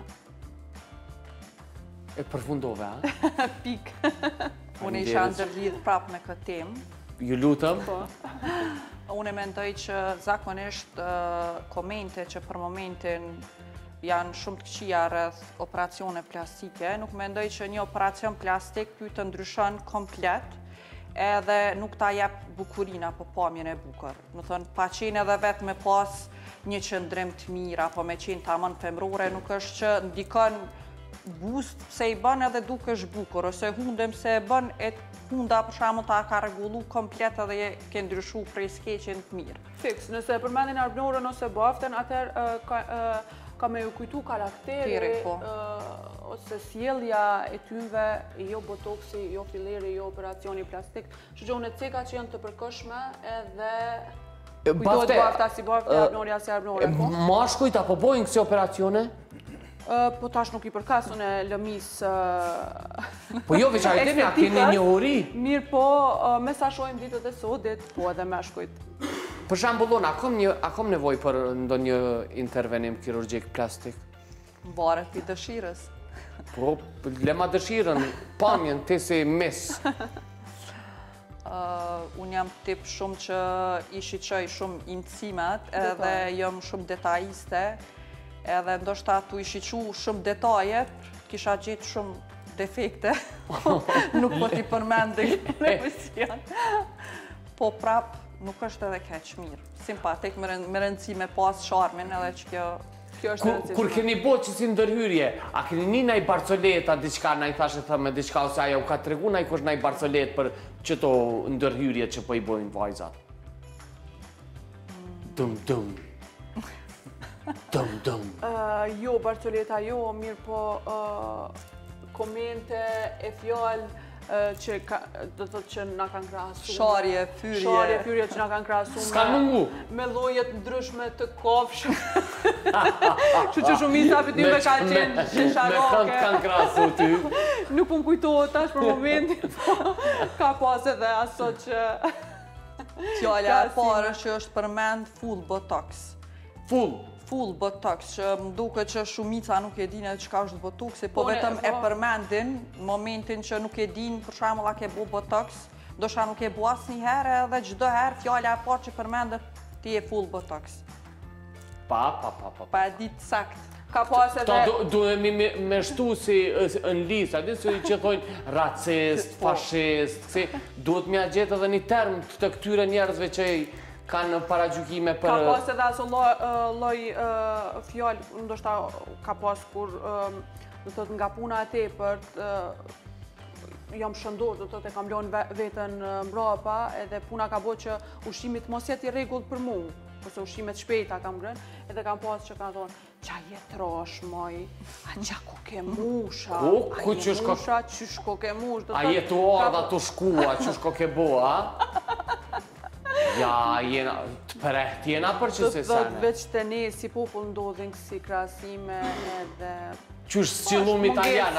E përfundove, a? Pik. Unë isha ndërlidh prapë me këtë temë. Ju lutëm. Unë mendoj që zakonisht komente që për momentin janë shumë të këqija rreth operacione plastike, nuk mendoj që një operacion plastik ty të ndryshon komplet edhe nuk ta jep bukurinë apo pamjen e bukur. Më thënë, pa qenë edhe vetë me pas një qëndrim të mirë apo me qenë tamam femrore, nuk është që ndikon boost pse i bën edhe dukesh bukur, ose hundem se e bën e hunda për shembull ta ka rregullu komplet edhe ke ndryshu prej skeqen të mirë. Fiks, nëse përmendin arbnorën ose baften, atëherë ka me ju kujtu karakteri, ose sjellja e tyve, jo botoksi, jo filleri, jo operacioni plastik. Që unë e ceka që janë të përkohshme edhe kujtohet bafta si bafta, arbnorja si arbnore. Mashkujt apo bojnë kësi operacione? Po tash nuk i përkas, unë e lëmis... Po jo, veç ajtemi, a keni një uri? Mirë po, me sa shojmë ditët e sotit, po edhe meshkujt. Për shambullon, a kom nevoj për ndonjë intervenim kirurgjik plastik? Varet i dëshirës. Po, lema dëshirën, pamjen, ti si mis. Unë jam tip shumë që i shiqoj shumë imësimet edhe jam shumë detajiste. Edhe ndoshta tu i shiqu shumë detaje, kisha gjetë shumë defekte, nuk po t'i përmendin në emision. Po prap, nuk është edhe keq mirë. Simpatik, me rëndësi me pas sharmin edhe që kjo është rëndësishme. Kur keni bo që si ndërhyrje, a keni një naj Barcoleta, diçka, na i thashe thëmë diçka, ose aja u ka të regu naj kush naj Barcolet për qëto ndërhyrje që po i bojnë vajzat? Dum. Jo, Barcoleta jo, mirë po komente e fjallë që do të që nga kanë krasu. Sharje, fyrje që nga kanë krasu. S'ka mungu. Me llojet ndryshme të kofsh. Që shumica për ty me ka qenë sharake. Me kënd kanë krasu ty. Nuk më kujtohet tash për momentin, ka pas edhe aso që... Fjallja e parë që është përmend full botox. Full botox, që më duke që shumica nuk e din edhe çka është botoxi, po vetëm e përmendin momentin që nuk e din, për shembull a ke bu botox, ndoshta nuk e bu asnjëherë edhe çdo herë fjala e parë që përmendet ti je full botox. Pa e ditë sakt. Ka pas edhe... Duhemi me shtu si në listë, a di si që thojnë racist, fashist, si duhet mja gjetë edhe një term të këtyre njerëzve që kanë paragjykime për... Ka pas edhe aso loj fjallë, ndoshta ka pas kur, do të nga puna e tepër, jam shëndor, do të kam lënë vetën mbrapa, edhe puna ka bo që ushqimit mos jetë i rregull për mu, ose ushqimet shpejta kam grënë, edhe kam pas që kanë thonë, qa jetrosh, moj, a qa ko ke musha, qysh ko ke mush, a jetu ardha të shkua, qysh ko ke bo, a? Ja, të përrehtë jena për që se sene. Veç të ne si popull ndodhin kësi krasime edhe... Qysh s'qilum italian, a?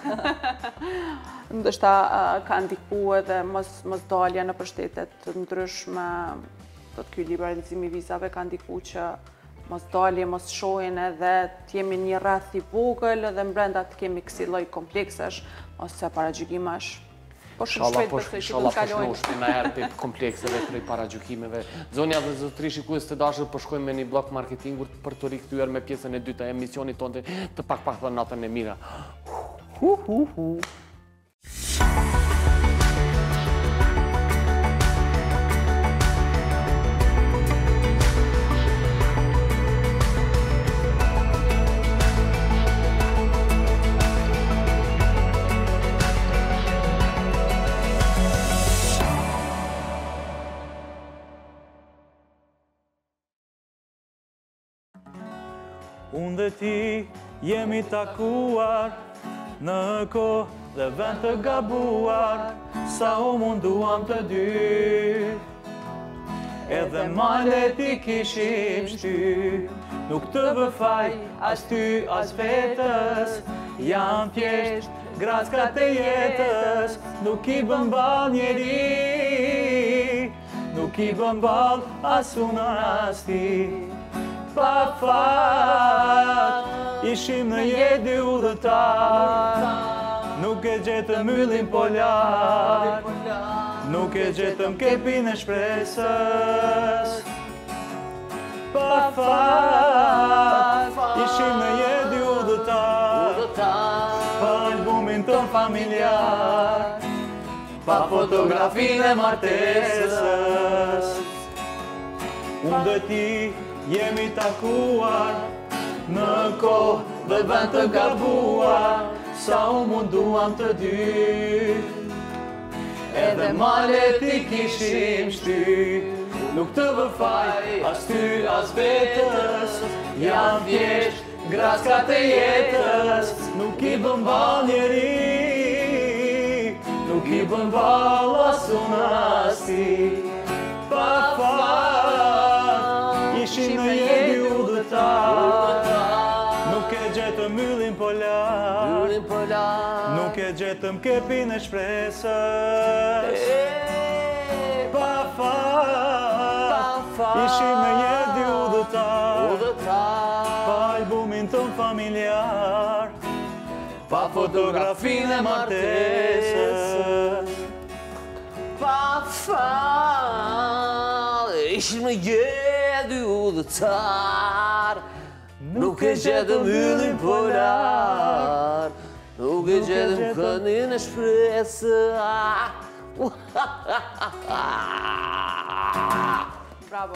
Ndështa ka ndiku edhe mos dalja në shtetet të ndryshme, do të ky liberalizimi i vizave ka ndiku që mos dalje, mos shohin edhe t'jemi një rreth i vogël edhe mbrenda të kemi kësi lloj kompleksesh ose paragjykimesh. Shala po shnoshmi na herë për komplekseve për i paragjykimeve. Zonja dhe zotëri shikues të dashur, po shkojmë me një blok marketingur për të rikthyer me pjesën e dytë të emisionit tonë të pak dhe natën e mira. Unë dhe ti jemi takuar në kohë dhe vend të gabuar, sa u munduam të dy. Edhe malet i kishim shty, nuk të vëfaj as ty as vetës, janë thjesht grackat e jetës, nuk i bën ball njeri, nuk i bën ball as unë as ti. Pa fat, ishim në jetë dy udhëtar, nuk e gjetëm yllin polar, nuk e gjetëm kepin e shpresës. Pa fat, ishim në jetë dy udhëtar, pa albumin tën familjar, pa fotografinë e martesës. Unë dhe ti jemi takuar në kohë dhe vend të gabuar, sa u munduam të dy. Edhe malet i kishim shty, nuk të vëfaj as ty as vetës, janë thjesht grackat e jetës, nuk i bën ball njeri, nuk i bën ball as unë as ti. Pa fat, ishim në jetë dy udhëtar, nuk e gjetëm yllin polar, nuk e gjetëm kepin e shpresës. Pa fat, ishim në jetë dy udhëtar, pa albumin tën familjar, pa fotografinë e martesës. Pa fat, ishim në jetë dy udhëtar, nuk e gjetëm yllin polar, nuk e gjetëm këndin e shpresës. Bravo.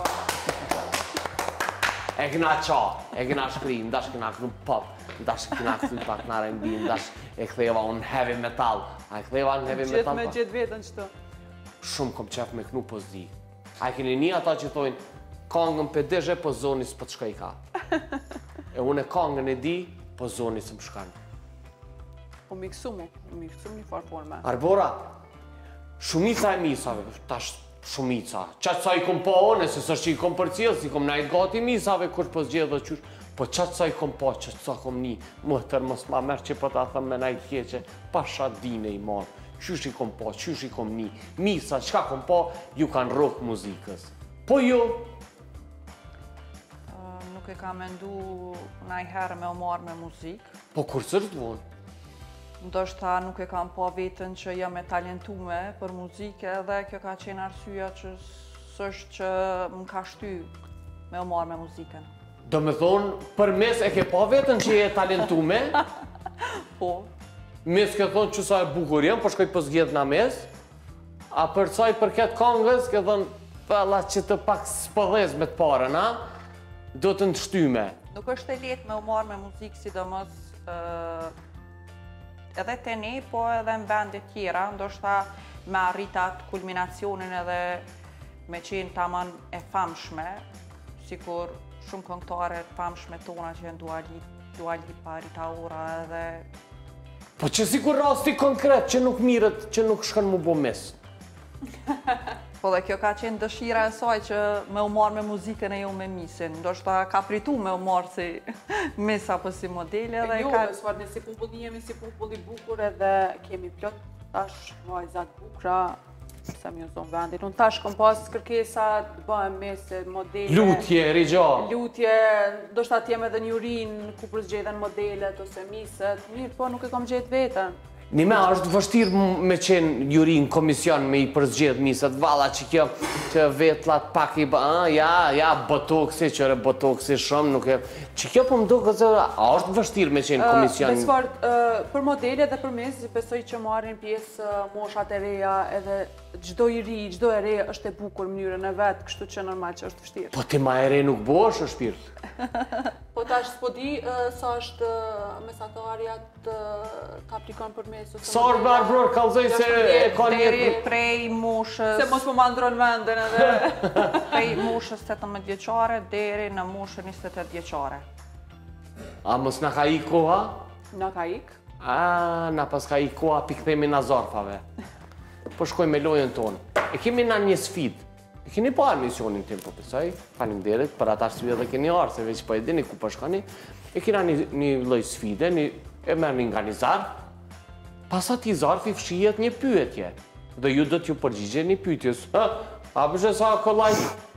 E këna qa, e këna shkrim, ndash këna kënu pop, ndash këna këtu pak në R&B, ndash e ktheva unë heavy metal. A e ktheva në heavy metal? Me gjithë vetën qëto. Shumë kom qef me kënu po zdi. A e keni një ata që thojnë, kongën për deshe, po zoni s'po të shkaj ka. E unë e kongën e di, po zoni s'm shkan. U miksu një farë forma. Arbora, shumica e misave, tash shumica. Qatë sa i kom po one, se sërë që i kom për cilë, si kom najtë gati misave, kur po zgjedhë dhe qysh, po qatë sa i kom po, qatë sa kom një, mëtër mos ma merë që po ta thëmë me najtë kjeqe, pasha dine i marë. Qysh i kom po, qysh i kom një, misa, qka kom po, ju kanë rock muzikës. Po jo? Nuk e ka mendu najherë me u marrë me muzikë. Po kur sërë të vonë? Ndoshta nuk e kam po vetën që jam e talentume për muzike dhe kjo ka qenë arsyeja që s'është që më ka shty me u marrë me muzikën. Do me thonë, për mes e ke po vetën që je talentume? Po. Mes ke thonë që sa e bukur jem, po shkoj për zgjedh në mes? A për saj për ketë kongës, ke thonë, pëlla që të pak s'pëdhez me të parën, a? Do të në shtyme. Nuk është e letë me u marrë me muzikë, sidomos edhe te ne, po edhe në vendet tjera, ndoshta me arritat kulminacionin edhe me qenë taman e famshme, sikur shumë këngëtare famshme tona që janë Dua Lipa, Rita Ora edhe... Po që sikur rasti konkret që nuk mirët, që nuk shkën mu bo mes. Po dhe kjo ka qenë dëshira e saj që me u marrë me muzikën e jo me misin. Ndoshta ka pritu me u marrë si mis apo si modele dhe Jo, ka... besuar në si popull një jemi si popull i bukur edhe kemi plot tash vajzat bukra, se mi u zonë vendin. Unë tash kom pas kërkesa të bëhem mese, modele... Lutje, rigjo. Lutje, ndoshta t'jem edhe një urin ku përzgjedhen modelet ose miset, mirë po nuk e kom gjetë vetën. Nime, është vështirë me qenë juri në komision me i përzgjedh misët, valla që kjo që vetlat pak i bë, ja, botoksi, qëre botoksi shumë, nuk e... Që kjo po më do këzë, a është vështirë me qenë komision? Besuar, për modele dhe për mes, besoj që marrin pjesë moshat e reja, edhe gjdo i ri, gjdo e re është e bukur mënyrën e vetë, kështu që normal që është vështirë. Po ti ma e re nuk bo është shpirt? Po tash s'po di sa është mesatarja të aplikon për mes ose Sa është barbror, kalzoj se e ka Deri një... prej moshës... Se mos po ma ndron vendin edhe... Prej moshës 18 vjeqare deri në moshën 28 vjeqare. A mos na ka i koha? Na ka ik? A, na pas ka i koha pikthemi na zarfave. Po shkoj me lojën tonë. E kemi na një sfidë. E keni pa misionin tim, po besoj. Faleminderit për ata arsye edhe keni ardhur, se veç po e dini ku po shkoni. E kena një lloj sfide, e merrni nga një zarf. Pas atij zarfi fshihet një pyetje. Dhe ju do t'ju përgjigjeni pyetjes. A bëjë sa kollaj?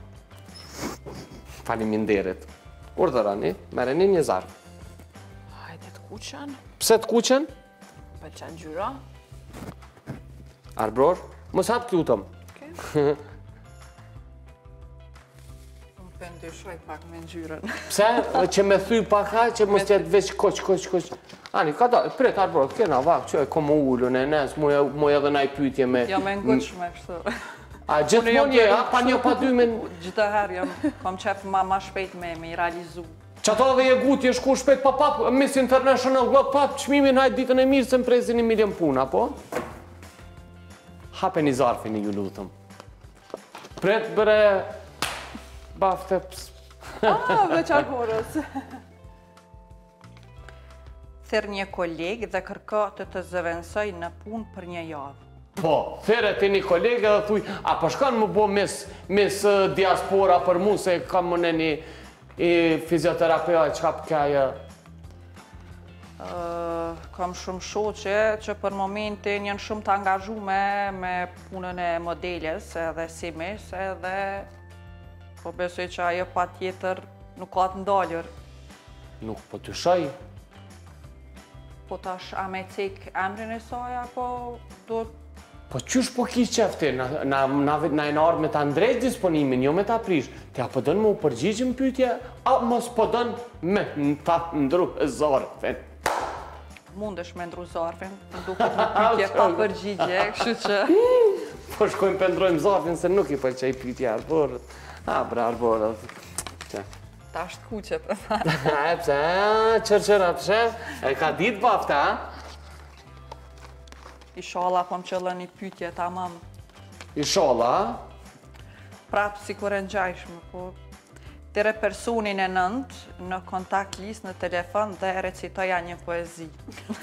Faleminderit. Urdhëroni, merreni një zarf. Hajde të kuqen. Pse të kuqen? Pëlqen ngjyra. Arbror, mos hap të lutem. Unë pëndyshoj pak me ngjyrën. Pse? Që me thy pak ha, që mos jetë veç koq. Ani, ka da, pret Arbror, kena vak, që e kom ullun e nes, mu edhe naj pyetje me... Jo me ngutshme kështu. A gjithmonë je, pa një pa dy me... Gjithë herë kom qef ma shpejt me i realizu. Që ato dhe je guti, je shku shpejt pa pap, Miss International Global pap, qmimin hajt ditën e mirë se më prezin 1 milion puna, po? Hape një zarfin i ju lutëm. Pret bre... Bafte... Veç Arborës. Thirr një kolegë dhe kërko të zëvendësoj në punë për një javë. Po, thire të një kolegë dhe thuj, a po shkan më bo mis diaspora për mu se kam më në një fizioterapia e qka përkaja? Kam shumë shoqe që për momentin janë shumë të angazhume me punën e modeles edhe simis edhe po besoj që ajo pa tjetër nuk ka të ndalër. Nuk po të shaj. Po tash a me cek emrin e saj apo do... Po qysh po ki qefti, na e në arë me të ndrejt disponimin, jo me të aprish. Ti a po dënë më u përgjigjim pytje, a mos po dënë me ta ndru zarfin. Mundesh me ndru zarfin, më duket një pytje pa përgjigje, kështu që... Po shkojmë pëndrojmë zarfin se nuk i pëlqej pytje Arborët. A, bre Arborët. Ta është kuqe për ta. E pse, qërqëra pëse, e ka ditë bafta, a? Ishala po më qëllë një pytje ta mamë. Ishala, Prapë si kur e ngjajshme, po... Tere personin e nëndë në kontakt list në telefon dhe recitoja një poezi.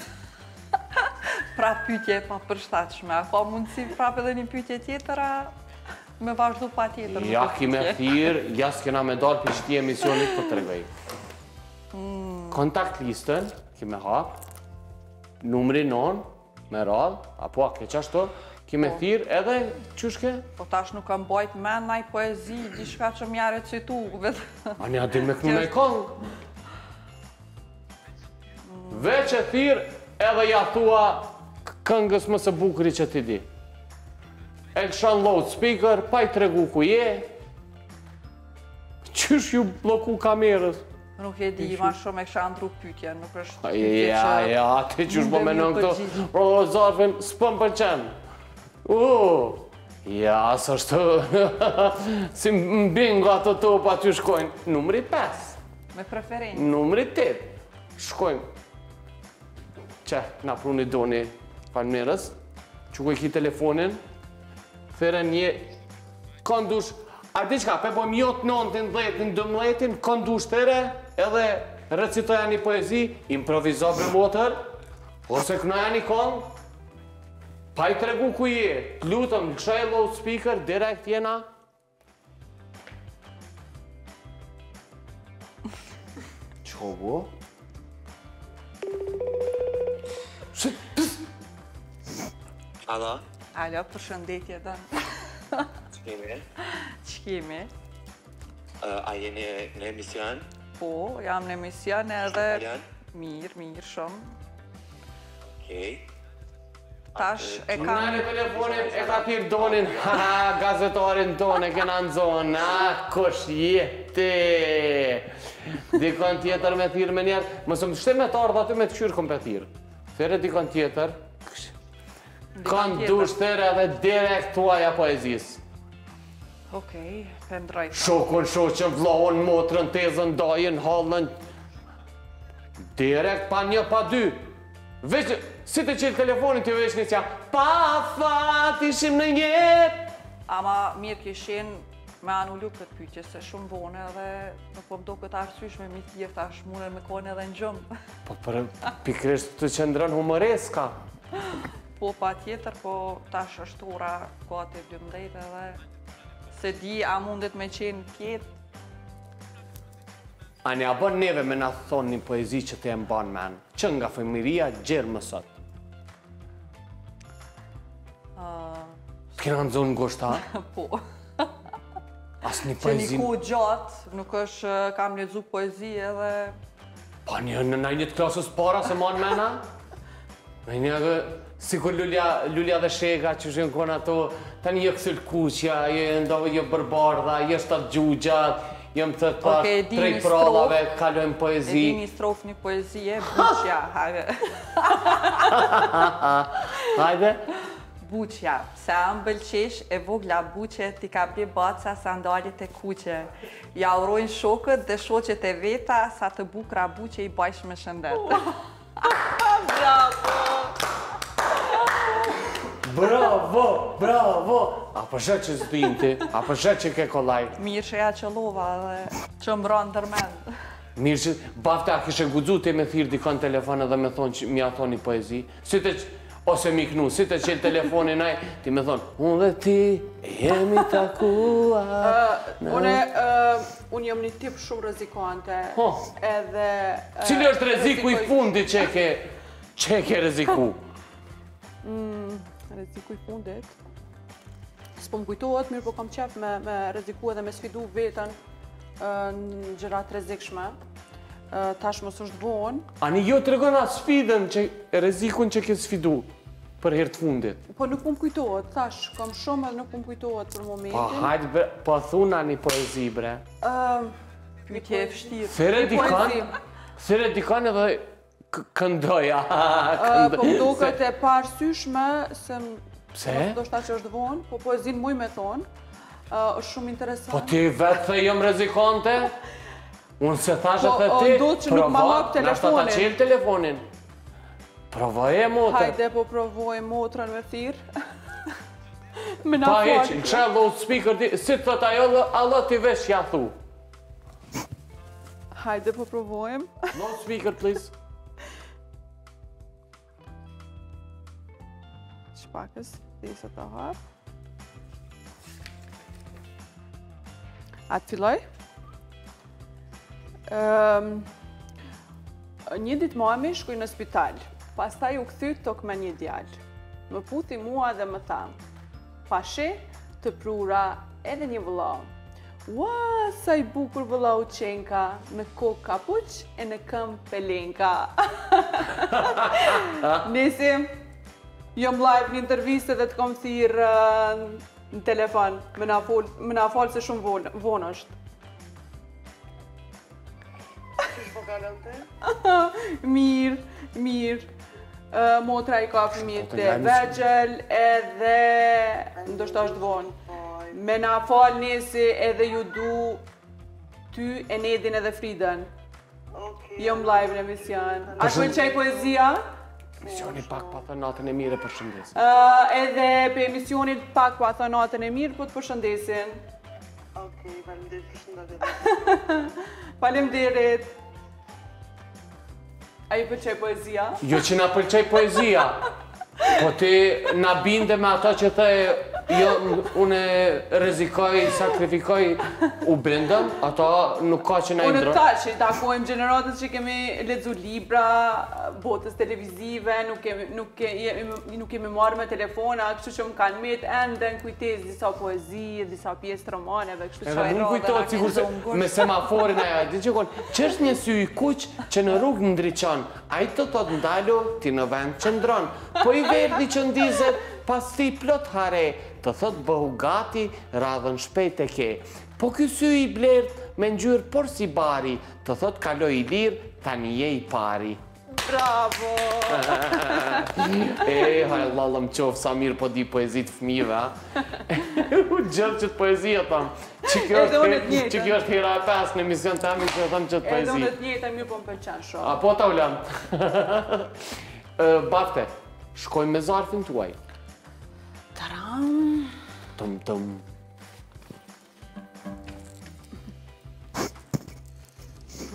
Prapë pytje pa përshtatshme, a ka mundësi prapë edhe një pytje tjetër, a me vazhdu pa tjetër? ja kime thirë, ja s'kena me dalë për qëti emisionit për të regoj. Kontakt listën, kime hapë, numri non, me radhë, apo a keqashto, kime thirë edhe qëshke? Po tash nuk kam bajt men naj poezi, diçka që m'ja recitu, vetë. A një adin me kënu me kongë. Veç e thirë edhe ja thua këngës më së bukri që ti di. E këshan loudspeaker, pa i tregu ku je. Qysh ju bloku kamerës? Nuk e di, ma shumë e kësha ndru pytje, nuk është pytje që... Ja, ti qysh po menon këto, zarfin s'pëm pëlqen. Ja, s'është, si mbingo ato topa që shkojnë. Numri 5. Me preferenjë. Numri 8. Shkojnë. Që, na pruni doni falmirës, që ku e ki telefonin, thire një kondush, a di qka, pe pojmë jotë 9, 10, 12, kondush thire, edhe recitoja një poezi, improvizo për motër, ose kënoja një kongë, pa i tregu ku je, të lutëm, në këshaj loudspeaker, direkt jena. Qo bu? Alo? Alo, përshëndetje dënë. Që kemi? Që kemi? A jeni në emision? Po, jam në emision edhe... Italian? Mirë shumë. Okej. Tash e Në kam... në telefonin e ka thirë donin, gazetarin tonë e kena në zonë, kush jeti. Dikon tjetër me thirë me njerë, mësëm shte me të ardhë aty me të qyrë kom pe thirë. There dikon tjetër, kanë dush there edhe direkt tuaja poezisë. Okej, pendroj. Shokun shoqën, vlohën, motrën, tezën, dajën, halën. Direkt pa një, pa dy. Veç, si të qilë telefonin të veç një qa, pa fat ishim në jetë. Ama mirë kishin me anullu këtë pyetje, se shumë vone edhe nuk po më do këtë arsyeshme mi thjesht tash mune me kohën edhe në gjëmë. Po për pikërisht të qëndron humoreska. Po pa tjetër, po tash është ora gati 12 edhe se di a mundet me qenë tjetë. A ne a bën neve me na thonë një poezi që të e mban men, që nga fëmiria gjerë më sot? T'kena në zonë ngushta? Po. As një Që një poezi... kohë gjatë, nuk është kam lexu poezi edhe... Pa një në një të klasës para se manë mena? Në një sikur lulja dhe shega që shenë kona ato, tani je kësëll kuqja, je ndove je bërbardha, je shtat gjugjat, jem të pa trej prodhave, kalojmë poezi. E di një strof një poezie, buqja, hajde. Hajde? Buqja, se ambël qesh e vogla buqe, ti ka bje baca sandalit e kuqe. Ja urojnë shokët dhe shoqet e veta, sa të bukra buqe i bajsh me shëndet. Bravo! Bravo, bravo! A përshë që zbim ti, a përshë që ke kolaj. Mirë që ja qëllova dhe që më ranë dërmend. Mirë që bafta kishe guxu ti me thirë dikon telefon edhe me thonë që mi a thoni poezi. Si të që, ose mi knu, si të qelë telefonin aj, ti me thonë, unë dhe ti jemi takuar. Unë jam një tip shumë rrezikante. Edhe... Cili është rreziku i fundit që ke rreziku? Rreziku i fundit? S'po më kujtohet, mirë po kam qef me rreziku edhe me sfidu vetën në gjërat rrezikshme. Tash mos është vonë. Ani jo të regona sfidën që rrezikun që ke sfidu për herë të fundit? Po nuk po më kujtohet, tash, kam shumë edhe nuk po më kujtohet për momentin. Po hajtë bre, po thuna një poezi bre. Pyetje e vështirë. Thire dikan edhe këndoja. Po më do këtë e parësyshme se... Pse? Do shta që është vonë, po poezin muj me thonë. është shumë interesant. Po ti vetë the jam rrezikante? Unë se thashe të ti, ndodh që nuk ma hap telefonin. Nashta ta qelë telefonin. Provoje motër. Hajde po provoj motrën me thirë. Me na Pa falë. heq, në kësha loudspeaker, si të thot ajo, Allah ti vesh ja thu. Hajde po provojmë. Loudspeaker, please. Shpakës, di se të hapë. Atë filloj? Një ditë mami shkuj në spital, pastaj u kthy tok me një djalë. Më puthi mua dhe më tha, pashe të prura edhe një vëllau. Ua, sa i bukur vëllau qenka, në kokë kapuq e në këmbë pelenka. Nisim, jom live një interviste dhe të kom thirë në telefon, më na falë se shumë vonë është. Mirë, mirë. Motra i ka fëmijët e vegjël edhe ndoshta është vonë. Me na falë nisi edhe ju du ty, Enedin edhe Friden. Jom live në emision. A pëlqej poezia? Misioni pak pa thë natën e mire për shëndesin. Edhe për emisionit pak pa thë natën e mirë, po të përshëndesin. Okej, faleminderit për shëndetjen. Faleminderit. A i pëlqej poezia? Jo që na pëlqej poezia, po ti na binde me ato që the, jo, une rrezikoj, sakrifikoj, u bindëm, ato nuk ka që na i Unë ndrojnë. ta që i takojmë gjeneratës që kemi lexu libra, botës televizive, nuk kemi marrë me telefona, kështu që më kanë met ende në kujtes disa poezi, disa pjesë të romaneve, kështu që Edhe ajro më kujtohet sikur se me semaforin aja, di që konë, që është një sy i kuq që në rrugë ndriçon, a i të thot ndalo, ti në vend qëndron, po i verdi që ndizet, pas ti plot hare, të thot bëhu gati, radhën shpejt e ke. Po ky sy i blert me ngjyrë por si bari, të thot kaloj i lirë, tani je i pari. Bravo! Hajlallë më qofë, sa mirë po di poezit fëmijëve, a? U gjërë qëtë poezia, thamë. Që kjo është hera e pesë në emision të amin, që thamë qëtë poezi. Edhe unë të njëjtë, mirë po më pëlqen shumë. A po ta ulam. Bafte, shkojmë me zarfin tuaj. Taram! Tum tum.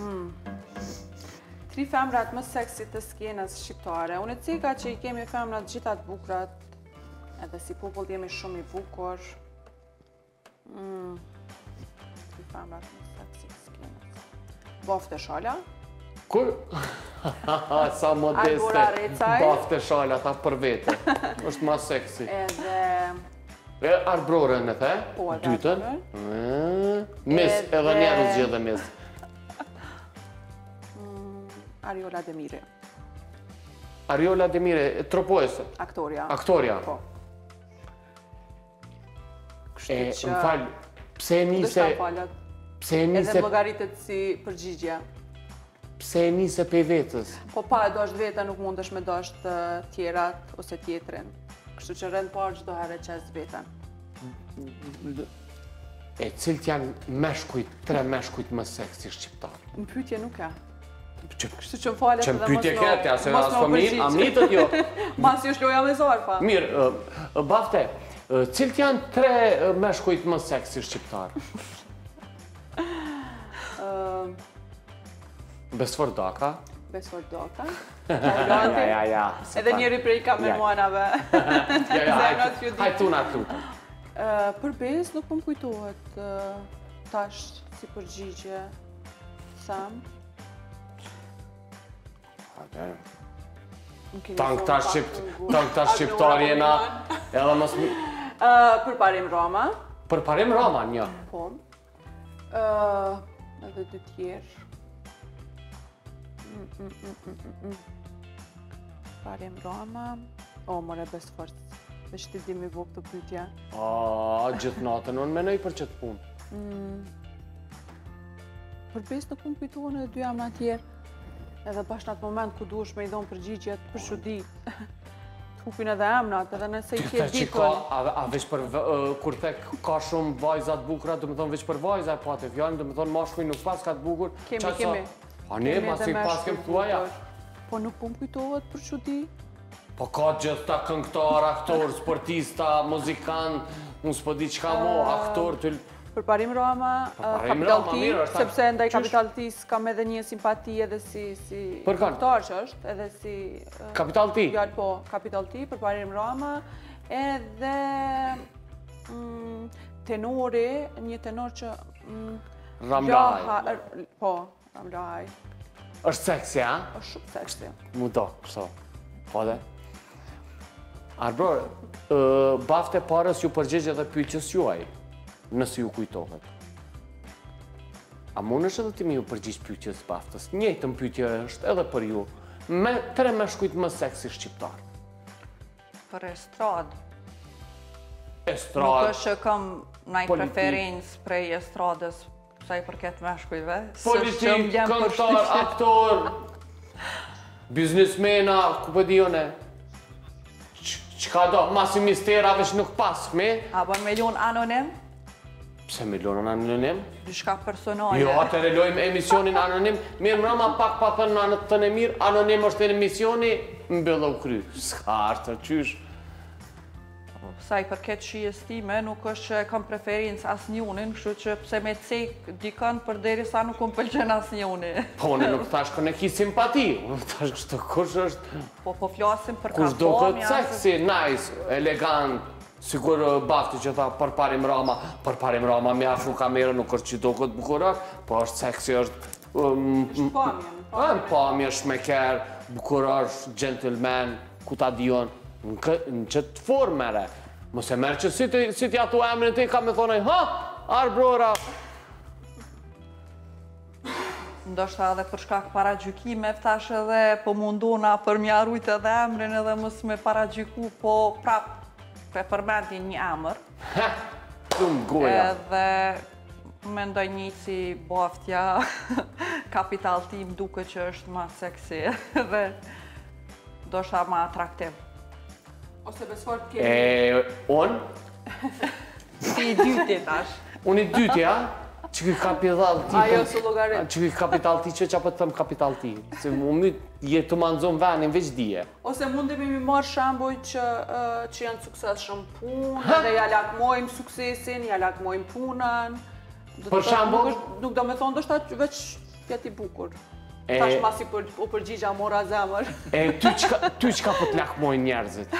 Tri femrat më seksi të skenës shqiptare. Unë e cika që i kemi femrat gjitha të bukurat, edhe si popull jemi shumë i bukur. Tri femrat më seksi të skenës. Baftë shala. Kur? Sa modeste. Arbora Recaj. Baftë shala ta për vete. Është ma seksi. Edhe... Arbrorën e the? Po, edhe dytën? Mis, Edhe- edhe njerë u zgjidhe mis. Ariola Demiri, Ariola Demire, tropojës, aktoria. aktoria. Po. Kështu E, që... më falë, pse e Do nise, shta falet. pse e Edhe nise, më llogaritet si përgjigje. pse e nise pe vetës? Po pa e dosht veta nuk mundesh me dosht tjerat ose tjetrin. Kështu që rënd parë çdo herë qes vetën. E cilët janë meshkujt, tre meshkujt më seksi shqiptar? Në pyetje nuk ka. Që Kështu që më falet që më pytje mos këtë, se mos as më fëmin, përgjigj. a mitët jo. Mas ju shloja me zarfa. Mirë, Bafte, cilët janë tre meshkujt më seksi shqiptar? Besfor Daka. Besfor Doka. Ja. Edhe njëri prej kamermanave. Zemrat ju di. Hajtuna lutem. Për bes nuk po më kujtohet tash si përgjigje Sam. Tank ta shqiptar jena, edhe mos... Përparim Roma. Përparim Roma, një. Po. Edhe dy tjerë. Përparim Roma. O, more Besfor. Veç ti di mi bo këtë pytja. Gjithë natën, unë menoj për qëtë punë. Për bes nuk më kujtohen edhe dy amna tjerë. Edhe bashkë në atë moment ku duhesh me i dhonë përgjigjet për çudi. T'hupin edhe emnat, edhe nëse i ke Që ka, dikon. a veç për, kur tek ka shumë vajzat bukura, do më thonë veç për vajza e pate fjallin, do më thonë mashkuj nuk pas ka të bukur. Kemi. A ne, Kemi mas edhe i pas meshkuj kem tuaja. bukur. Po nuk po më kujtohet për çudi. Po ka gjithë ta këngëtar, aktor, sportista, muzikant, unë s'po di qka mo, aktor, të... Përparim Roma, Përparim Kapital Roma, T, mirë, është sepse ndaj Kapital T-s kam edhe një simpati edhe si Për kanë? aktor që është, edhe si... Kapital T? Fjallë po, Kapital T, Përparim Roma, edhe tenori, një tenor që... Ramlaj. Po, Ramlaj. është seksi, a? është shumë seksi. Mu do, kështo. Po dhe. Arbror, bafte parës ju përgjegje dhe pyqës juaj, nësë ju kujtohet. A mund është edhe ti me ju përgjigj pyqës baftës? Njëjtën pyqje është edhe për ju, me tre meshkujt më seksi shqiptar. Për estradë. Nuk Estrad, është që kam ndaj Politik. preferencë prej estradës sa i përket meshkujve. politik, këngëtar, aktor, biznismena, ku për dione. Qka do, masi misterave që nuk pas, me? A bën milion anonim, Pse milionën anonim? diçka personale. Jo, të relojmë emisionin anonim, mirë mrama pak pa thënë në të në mirë, anonim është e emisioni, mbëllë u kry. Ska është të qysh. Sa i përket shijes time, nuk është që kam preferencë as njonin, kështu që pse me cek dikën për deri sa nuk më pëlqen as njoni. Po, në nuk thash këne ki simpati, unë thash kështë kush është, Po flasim për kush do këtë kampanja. seksi, nice, elegant, sigur bafti që tha përparim Rama me afru kamerë nuk është që do këtë bukurak, po është seksi, është... Pamje, shmeker, bukurar, gentleman, ku ta dion, në qëtë formere. Mos e merë që si t'ja tu emrin ti ka me thonej, ha, Arbrora. Ndoshta edhe për shkak para gjykime, tash edhe po munduna për mja rujt edhe emrin edhe mos me para gjyku, po prap përmendin një emër. Shumë goja. Edhe mendoj një si baftja, Kapital T më duke që është ma seksi dhe ndoshta ma atraktiv. Ose Besfor të Unë? Si i dyti tash. Unë i dyti, a? Që këj kapital ti... Ajo së llogarit. Që këj kapital ti që për të thëmë kapital ti. Se unë jetë të manzon venin veç dije. Ose mundemi mi marrë shambuj që janë suksesshëm punë, dhe ja lakmojmë suksesin, ja lakmojmë punën. Për shembull? Nuk do me thonë ndoshta veç Jeti bukur. Tash masi u përgjigja mora zemër. Ty qka po të lakmojnë njerëzit?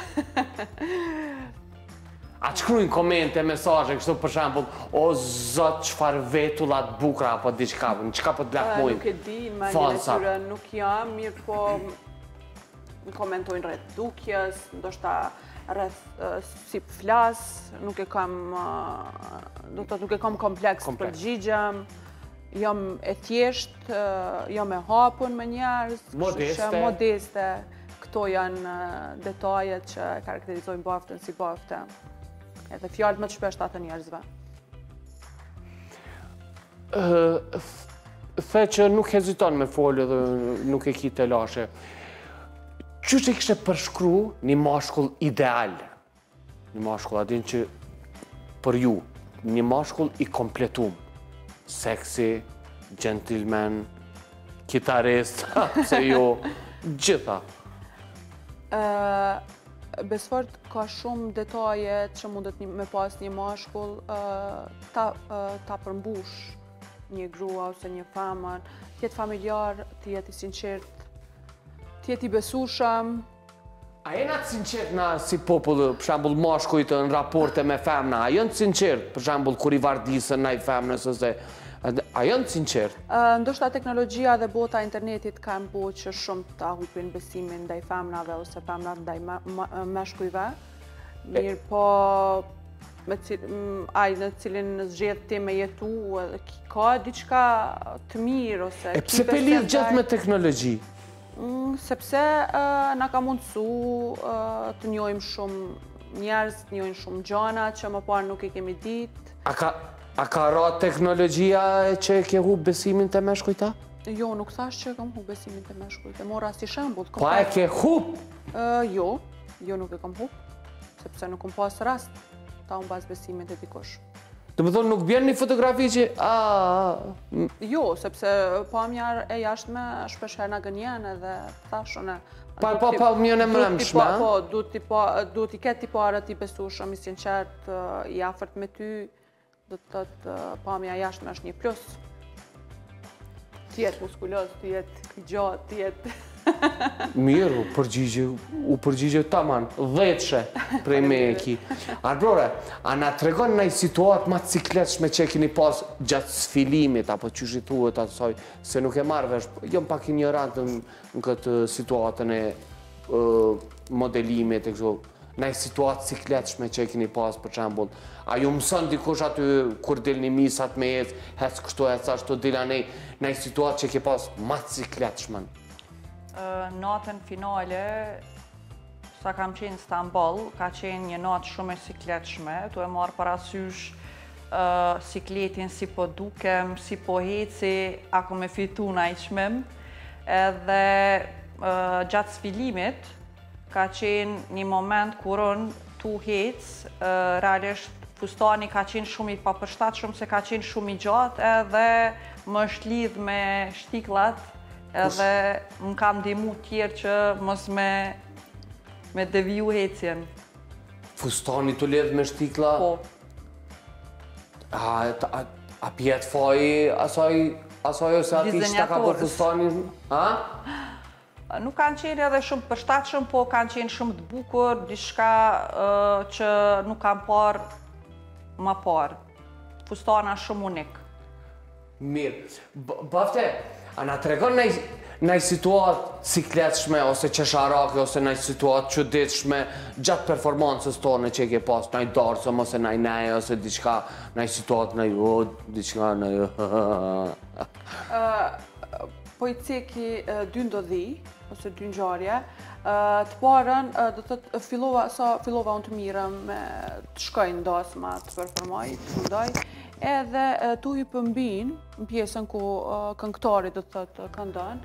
A të shkrujnë komente, mesaje, kështu për shembull, o zot çfarë vetullat bukra apo diçka, çka po të lakmojnë? Nuk e di, në mendjen e tyre nuk jam, mirë po më komentojnë rreth dukjes, ndoshta rreth si flas, nuk e kam, do të thotë nuk e kam kompleks përgjigjem, jam e thjesht, jam e hapun me njerëz, modeste. Këto janë detajet që karakterizojnë baftën si bafte. Edhe fjalët më të shpeshta të njerëzve. The që nuk heziton me folë dhe nuk e ki të lashe. Qysh e kishte përshkru një mashkull ideal? Një mashkull, adin që për ju, një mashkull i kompletum. Seksi, gentleman, kitarist, pse jo, gjitha. Besfort ka shumë detaje që mundet me pas një mashkull ta përmbush një grua ose një femër, t'jetë familjar, t'jetë i sinqert, t'jetë i besueshëm. A jena të sinqert na si popull, për shembull mashkujt në raporte me femna, a janë të sinqert, për shembull kur i vardisën ndaj femnës ose a janë të sinqert? Ndoshta teknologjia dhe bota e internetit kanë bërë që shumë ta hupin besimin ndaj femnave ose femnat ndaj mashkujve. Mirë po ai në cilin zgjedh ti me jetu, ka diçka të mirë ose pse pe lidh gjithë me teknologji? Sepse na ka mundësu të njohim shumë njerëz, të njohim shumë gjana që më parë nuk i kemi ditë. A ka ra teknologjia që ke hu besimin të meshkujta? Jo, nuk thash që kam hu besimin të meshkujt, e mora si shembull. Pa e ke hu? Jo, nuk e kam hu, sepse nuk kam pas rast ta unë bas besimin të dikush. Të më thonë nuk bjen një fotografi që... Jo, sepse pamja e jashtme shpesher nga gënjen edhe thashone. Pa mjën e mremshme? Po, du t'i ketë t'i parët i besueshëm, i sinqert, i afërt me ty, do të thotë pamja jashtme është një plus. T'jetë muskuloz, t'jetë gjatë, t'jetë... Mirë, u përgjigje taman, dhetëshe prej me e ki. Arbrore, a na tregon në i situatë ma cikletshme që e kini pas gjatë sfilimit, apo që shituhet atësoj, se nuk e marrë vesh, jom pak ignorantë në këtë situatën e modelimit, në i situatë cikletshme që e kini pas, për shembull. A ju mësën dikush aty kur dilni misat me hec kështu, hec ashtu, dila në i situatë që e ki pas ma cikletshme? Natën finale, sa kam qenë Stamboll, ka qenë një natë shumë e sikletshme, tu e marrë parasysh sikletin si po dukem, si po heci, ako me fitu na i qmim. Edhe gjatë sfilimit, ka qenë një moment kur unë tu hec, realisht fustani ka qenë shumë i papërshtatshëm, se ka qenë shumë i gjatë, edhe më shlidh me shtiklat, edhe më kam ndihmu tjerë që mos me deviju hecjen. Fustani të ledh me shtikla? Po. A pjetë faji asaj ose ati që ka për fustani? Nuk kanë qenë edhe shumë përshtatshëm, po kanë qenë shumë të bukur, diçka që nuk kanë parë më parë. Fustana shumë unik. Mirë. Bafte, a na tregon në situatë cikletshme, ose qesharake, ose në situatë çuditshme gjatë performancës tonë që ke pas, në darsëm, ose në neje, ose diçka, në situatë në diçka në Po i ceki dy ndodhi, ose dy ngjarje, të parën, do të thotë, fillova unë të mirëm me të shkoj në dasma, të performoj, të fundoj, edhe tu i pëmbin, në pjesën ku këngëtari, do të thotë, këndon,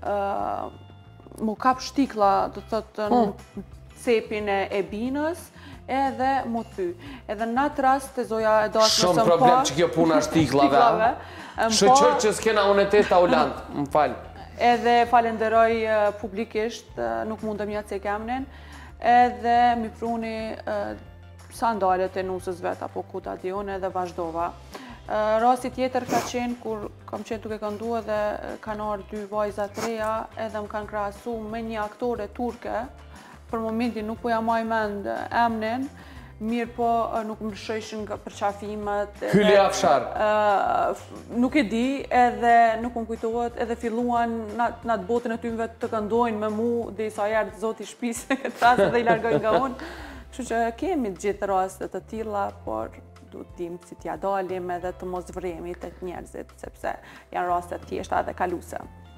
mu kap shtikla, do të thotë, në cepin e binës, edhe mu të py. Edhe në atë rast, të zoja e dasmës më shumë problem që kjo puna shtiklave. Shëqër që s'kena unë e te ta ulantë, më falë. Edhe falenderoj publikisht, nuk mundëm një atë se kemnin, edhe mi pruni sandalet e nusës vetë, apo ku ta di unë, edhe vazhdova. Rasti tjetër ka qenë kur kam qenë duke këndu dhe kanë ardhur 2 vajza të reja edhe më kanë krahasu me një aktore turke. Për momentin nuk po ja maj mend emrin, mirë po nuk më lëshojshin për qafimet. Hylja Afshar. Nuk e di edhe nuk më kujtohet edhe filluan në atë botën e tyre të këndojnë me mu dhe i sa jarë zoti shpisë këtë rast dhe i largojnë nga unë. Kështu që kemi gjithë raste të tilla, por duhet dim si t'ja dalim edhe të mos vremi të njerëzit, sepse janë raste të thjeshta dhe kaluse.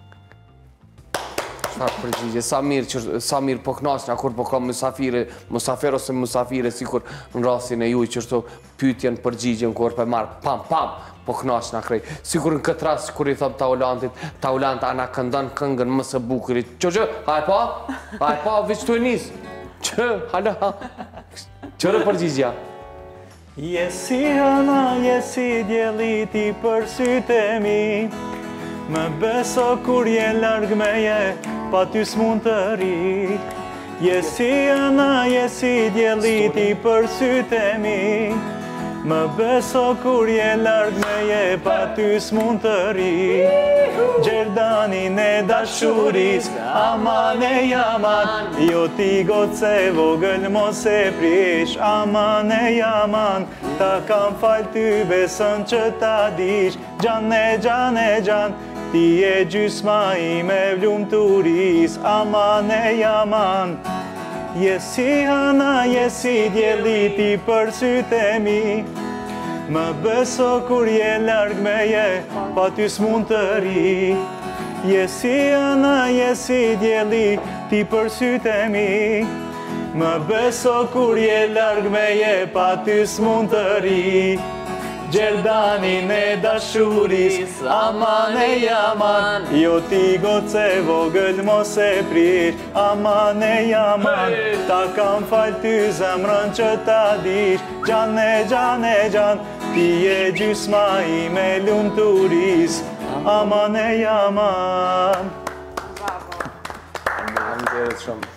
Çfarë përgjigje, sa mirë po knaqna kur po ka musafir ose musafire, sikur në rastin e juaj që është pyetjen përgjigjen kur po marr pam po knaqna krej. Sikur në këtë rast kur i thon Taulant ana këndon këngën më së bukurit. Ço, haj pa, veç tu e nis. Çë, hala. Çfarë përgjigja? Jesi hëna, jesi djeliti për sytë e mi, më beso kur je larg meje, pa ty s'mund të ri. Jesi hëna, jesi djeliti për sytë e mi, më beso kur je larg meje, pa ty s'mund të ri. Gjerdanin e dashuris, aman e jaman, jo ti goce vogël mos e prish, aman e jaman, ta kam fal ty besën që ta dish, gjan e gjan, ti e gjysma ime vlumturis, aman e jaman. Jesi hëna, jesi djeliti për sytë e mi, më beso kur je larg meje, pa ty s'mund të ri. Jesi hëna, jesi djeli, ti për sytë e mi, më beso kur je larg meje, pa ty s'mund të ri. Gjerdanin e dashuris, aman e jaman, jo ti goce vogël mos e prish, aman e jaman, ta kam fal ty zemrën që ta dish, gjan e gjan, ti e gjysma ime lumturis, aman e jaman. Faleminderit shumë.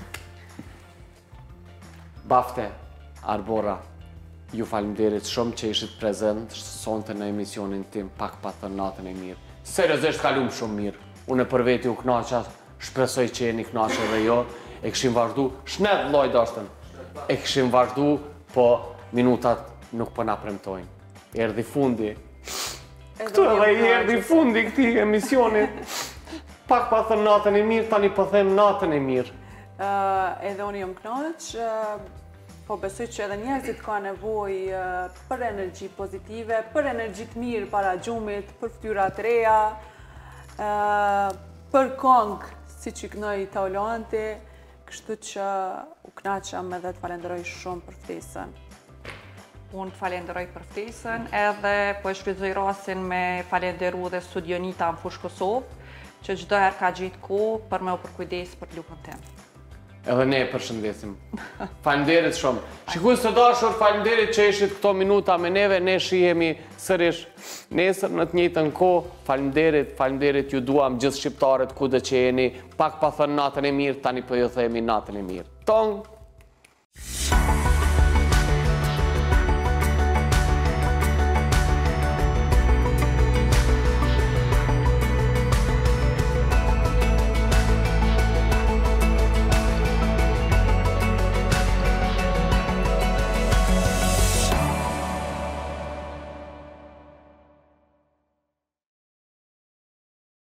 Bafte, Arbora. Ju falimderit shumë që ishit prezent sonte në emisionin tim Pak pa thënë natën e mirë. Seriozisht kalum shumë mirë. Unë për veti u knaqa, shpresoj që jeni knaqe dhe jo. E këshim vazhdu, shnet lloj dashtën. E këshim vazhdu, po minutat nuk po na premtojnë. Erdhi fundi. Këtu edhe erdhi fundi këtij emisioni. Pak pa thënë natën e mirë, tani po them natën e mirë. Edhe unë jam knaq. Po besoj që edhe njerëzit ka nevojë për energji pozitive, për energji të mirë para gjumit, për fytyra të reja, për këngë, siç i kënoi Taulanti, kështu që u kënaqem edhe të falenderoj shumë për ftesën. Unë të falenderoj për ftesën, edhe po e shfrytëzoj rastin me falenderu dhe Studionita në Fushë Kosovë, që çdo herë ka gjetë kohë për me u përkujdes për lukën tim. Edhe ne përshëndesim. Falenderit shumë. Shikues të dashur, falenderit që ishit këto minuta me neve. Ne shihemi sërish nesër në të njëjtën kohë. Falenderit, ju duam gjithë shqiptarët kudo që jeni. Pak pa thënë natën e mirë, tani po ju themi natën e mirë. Tong!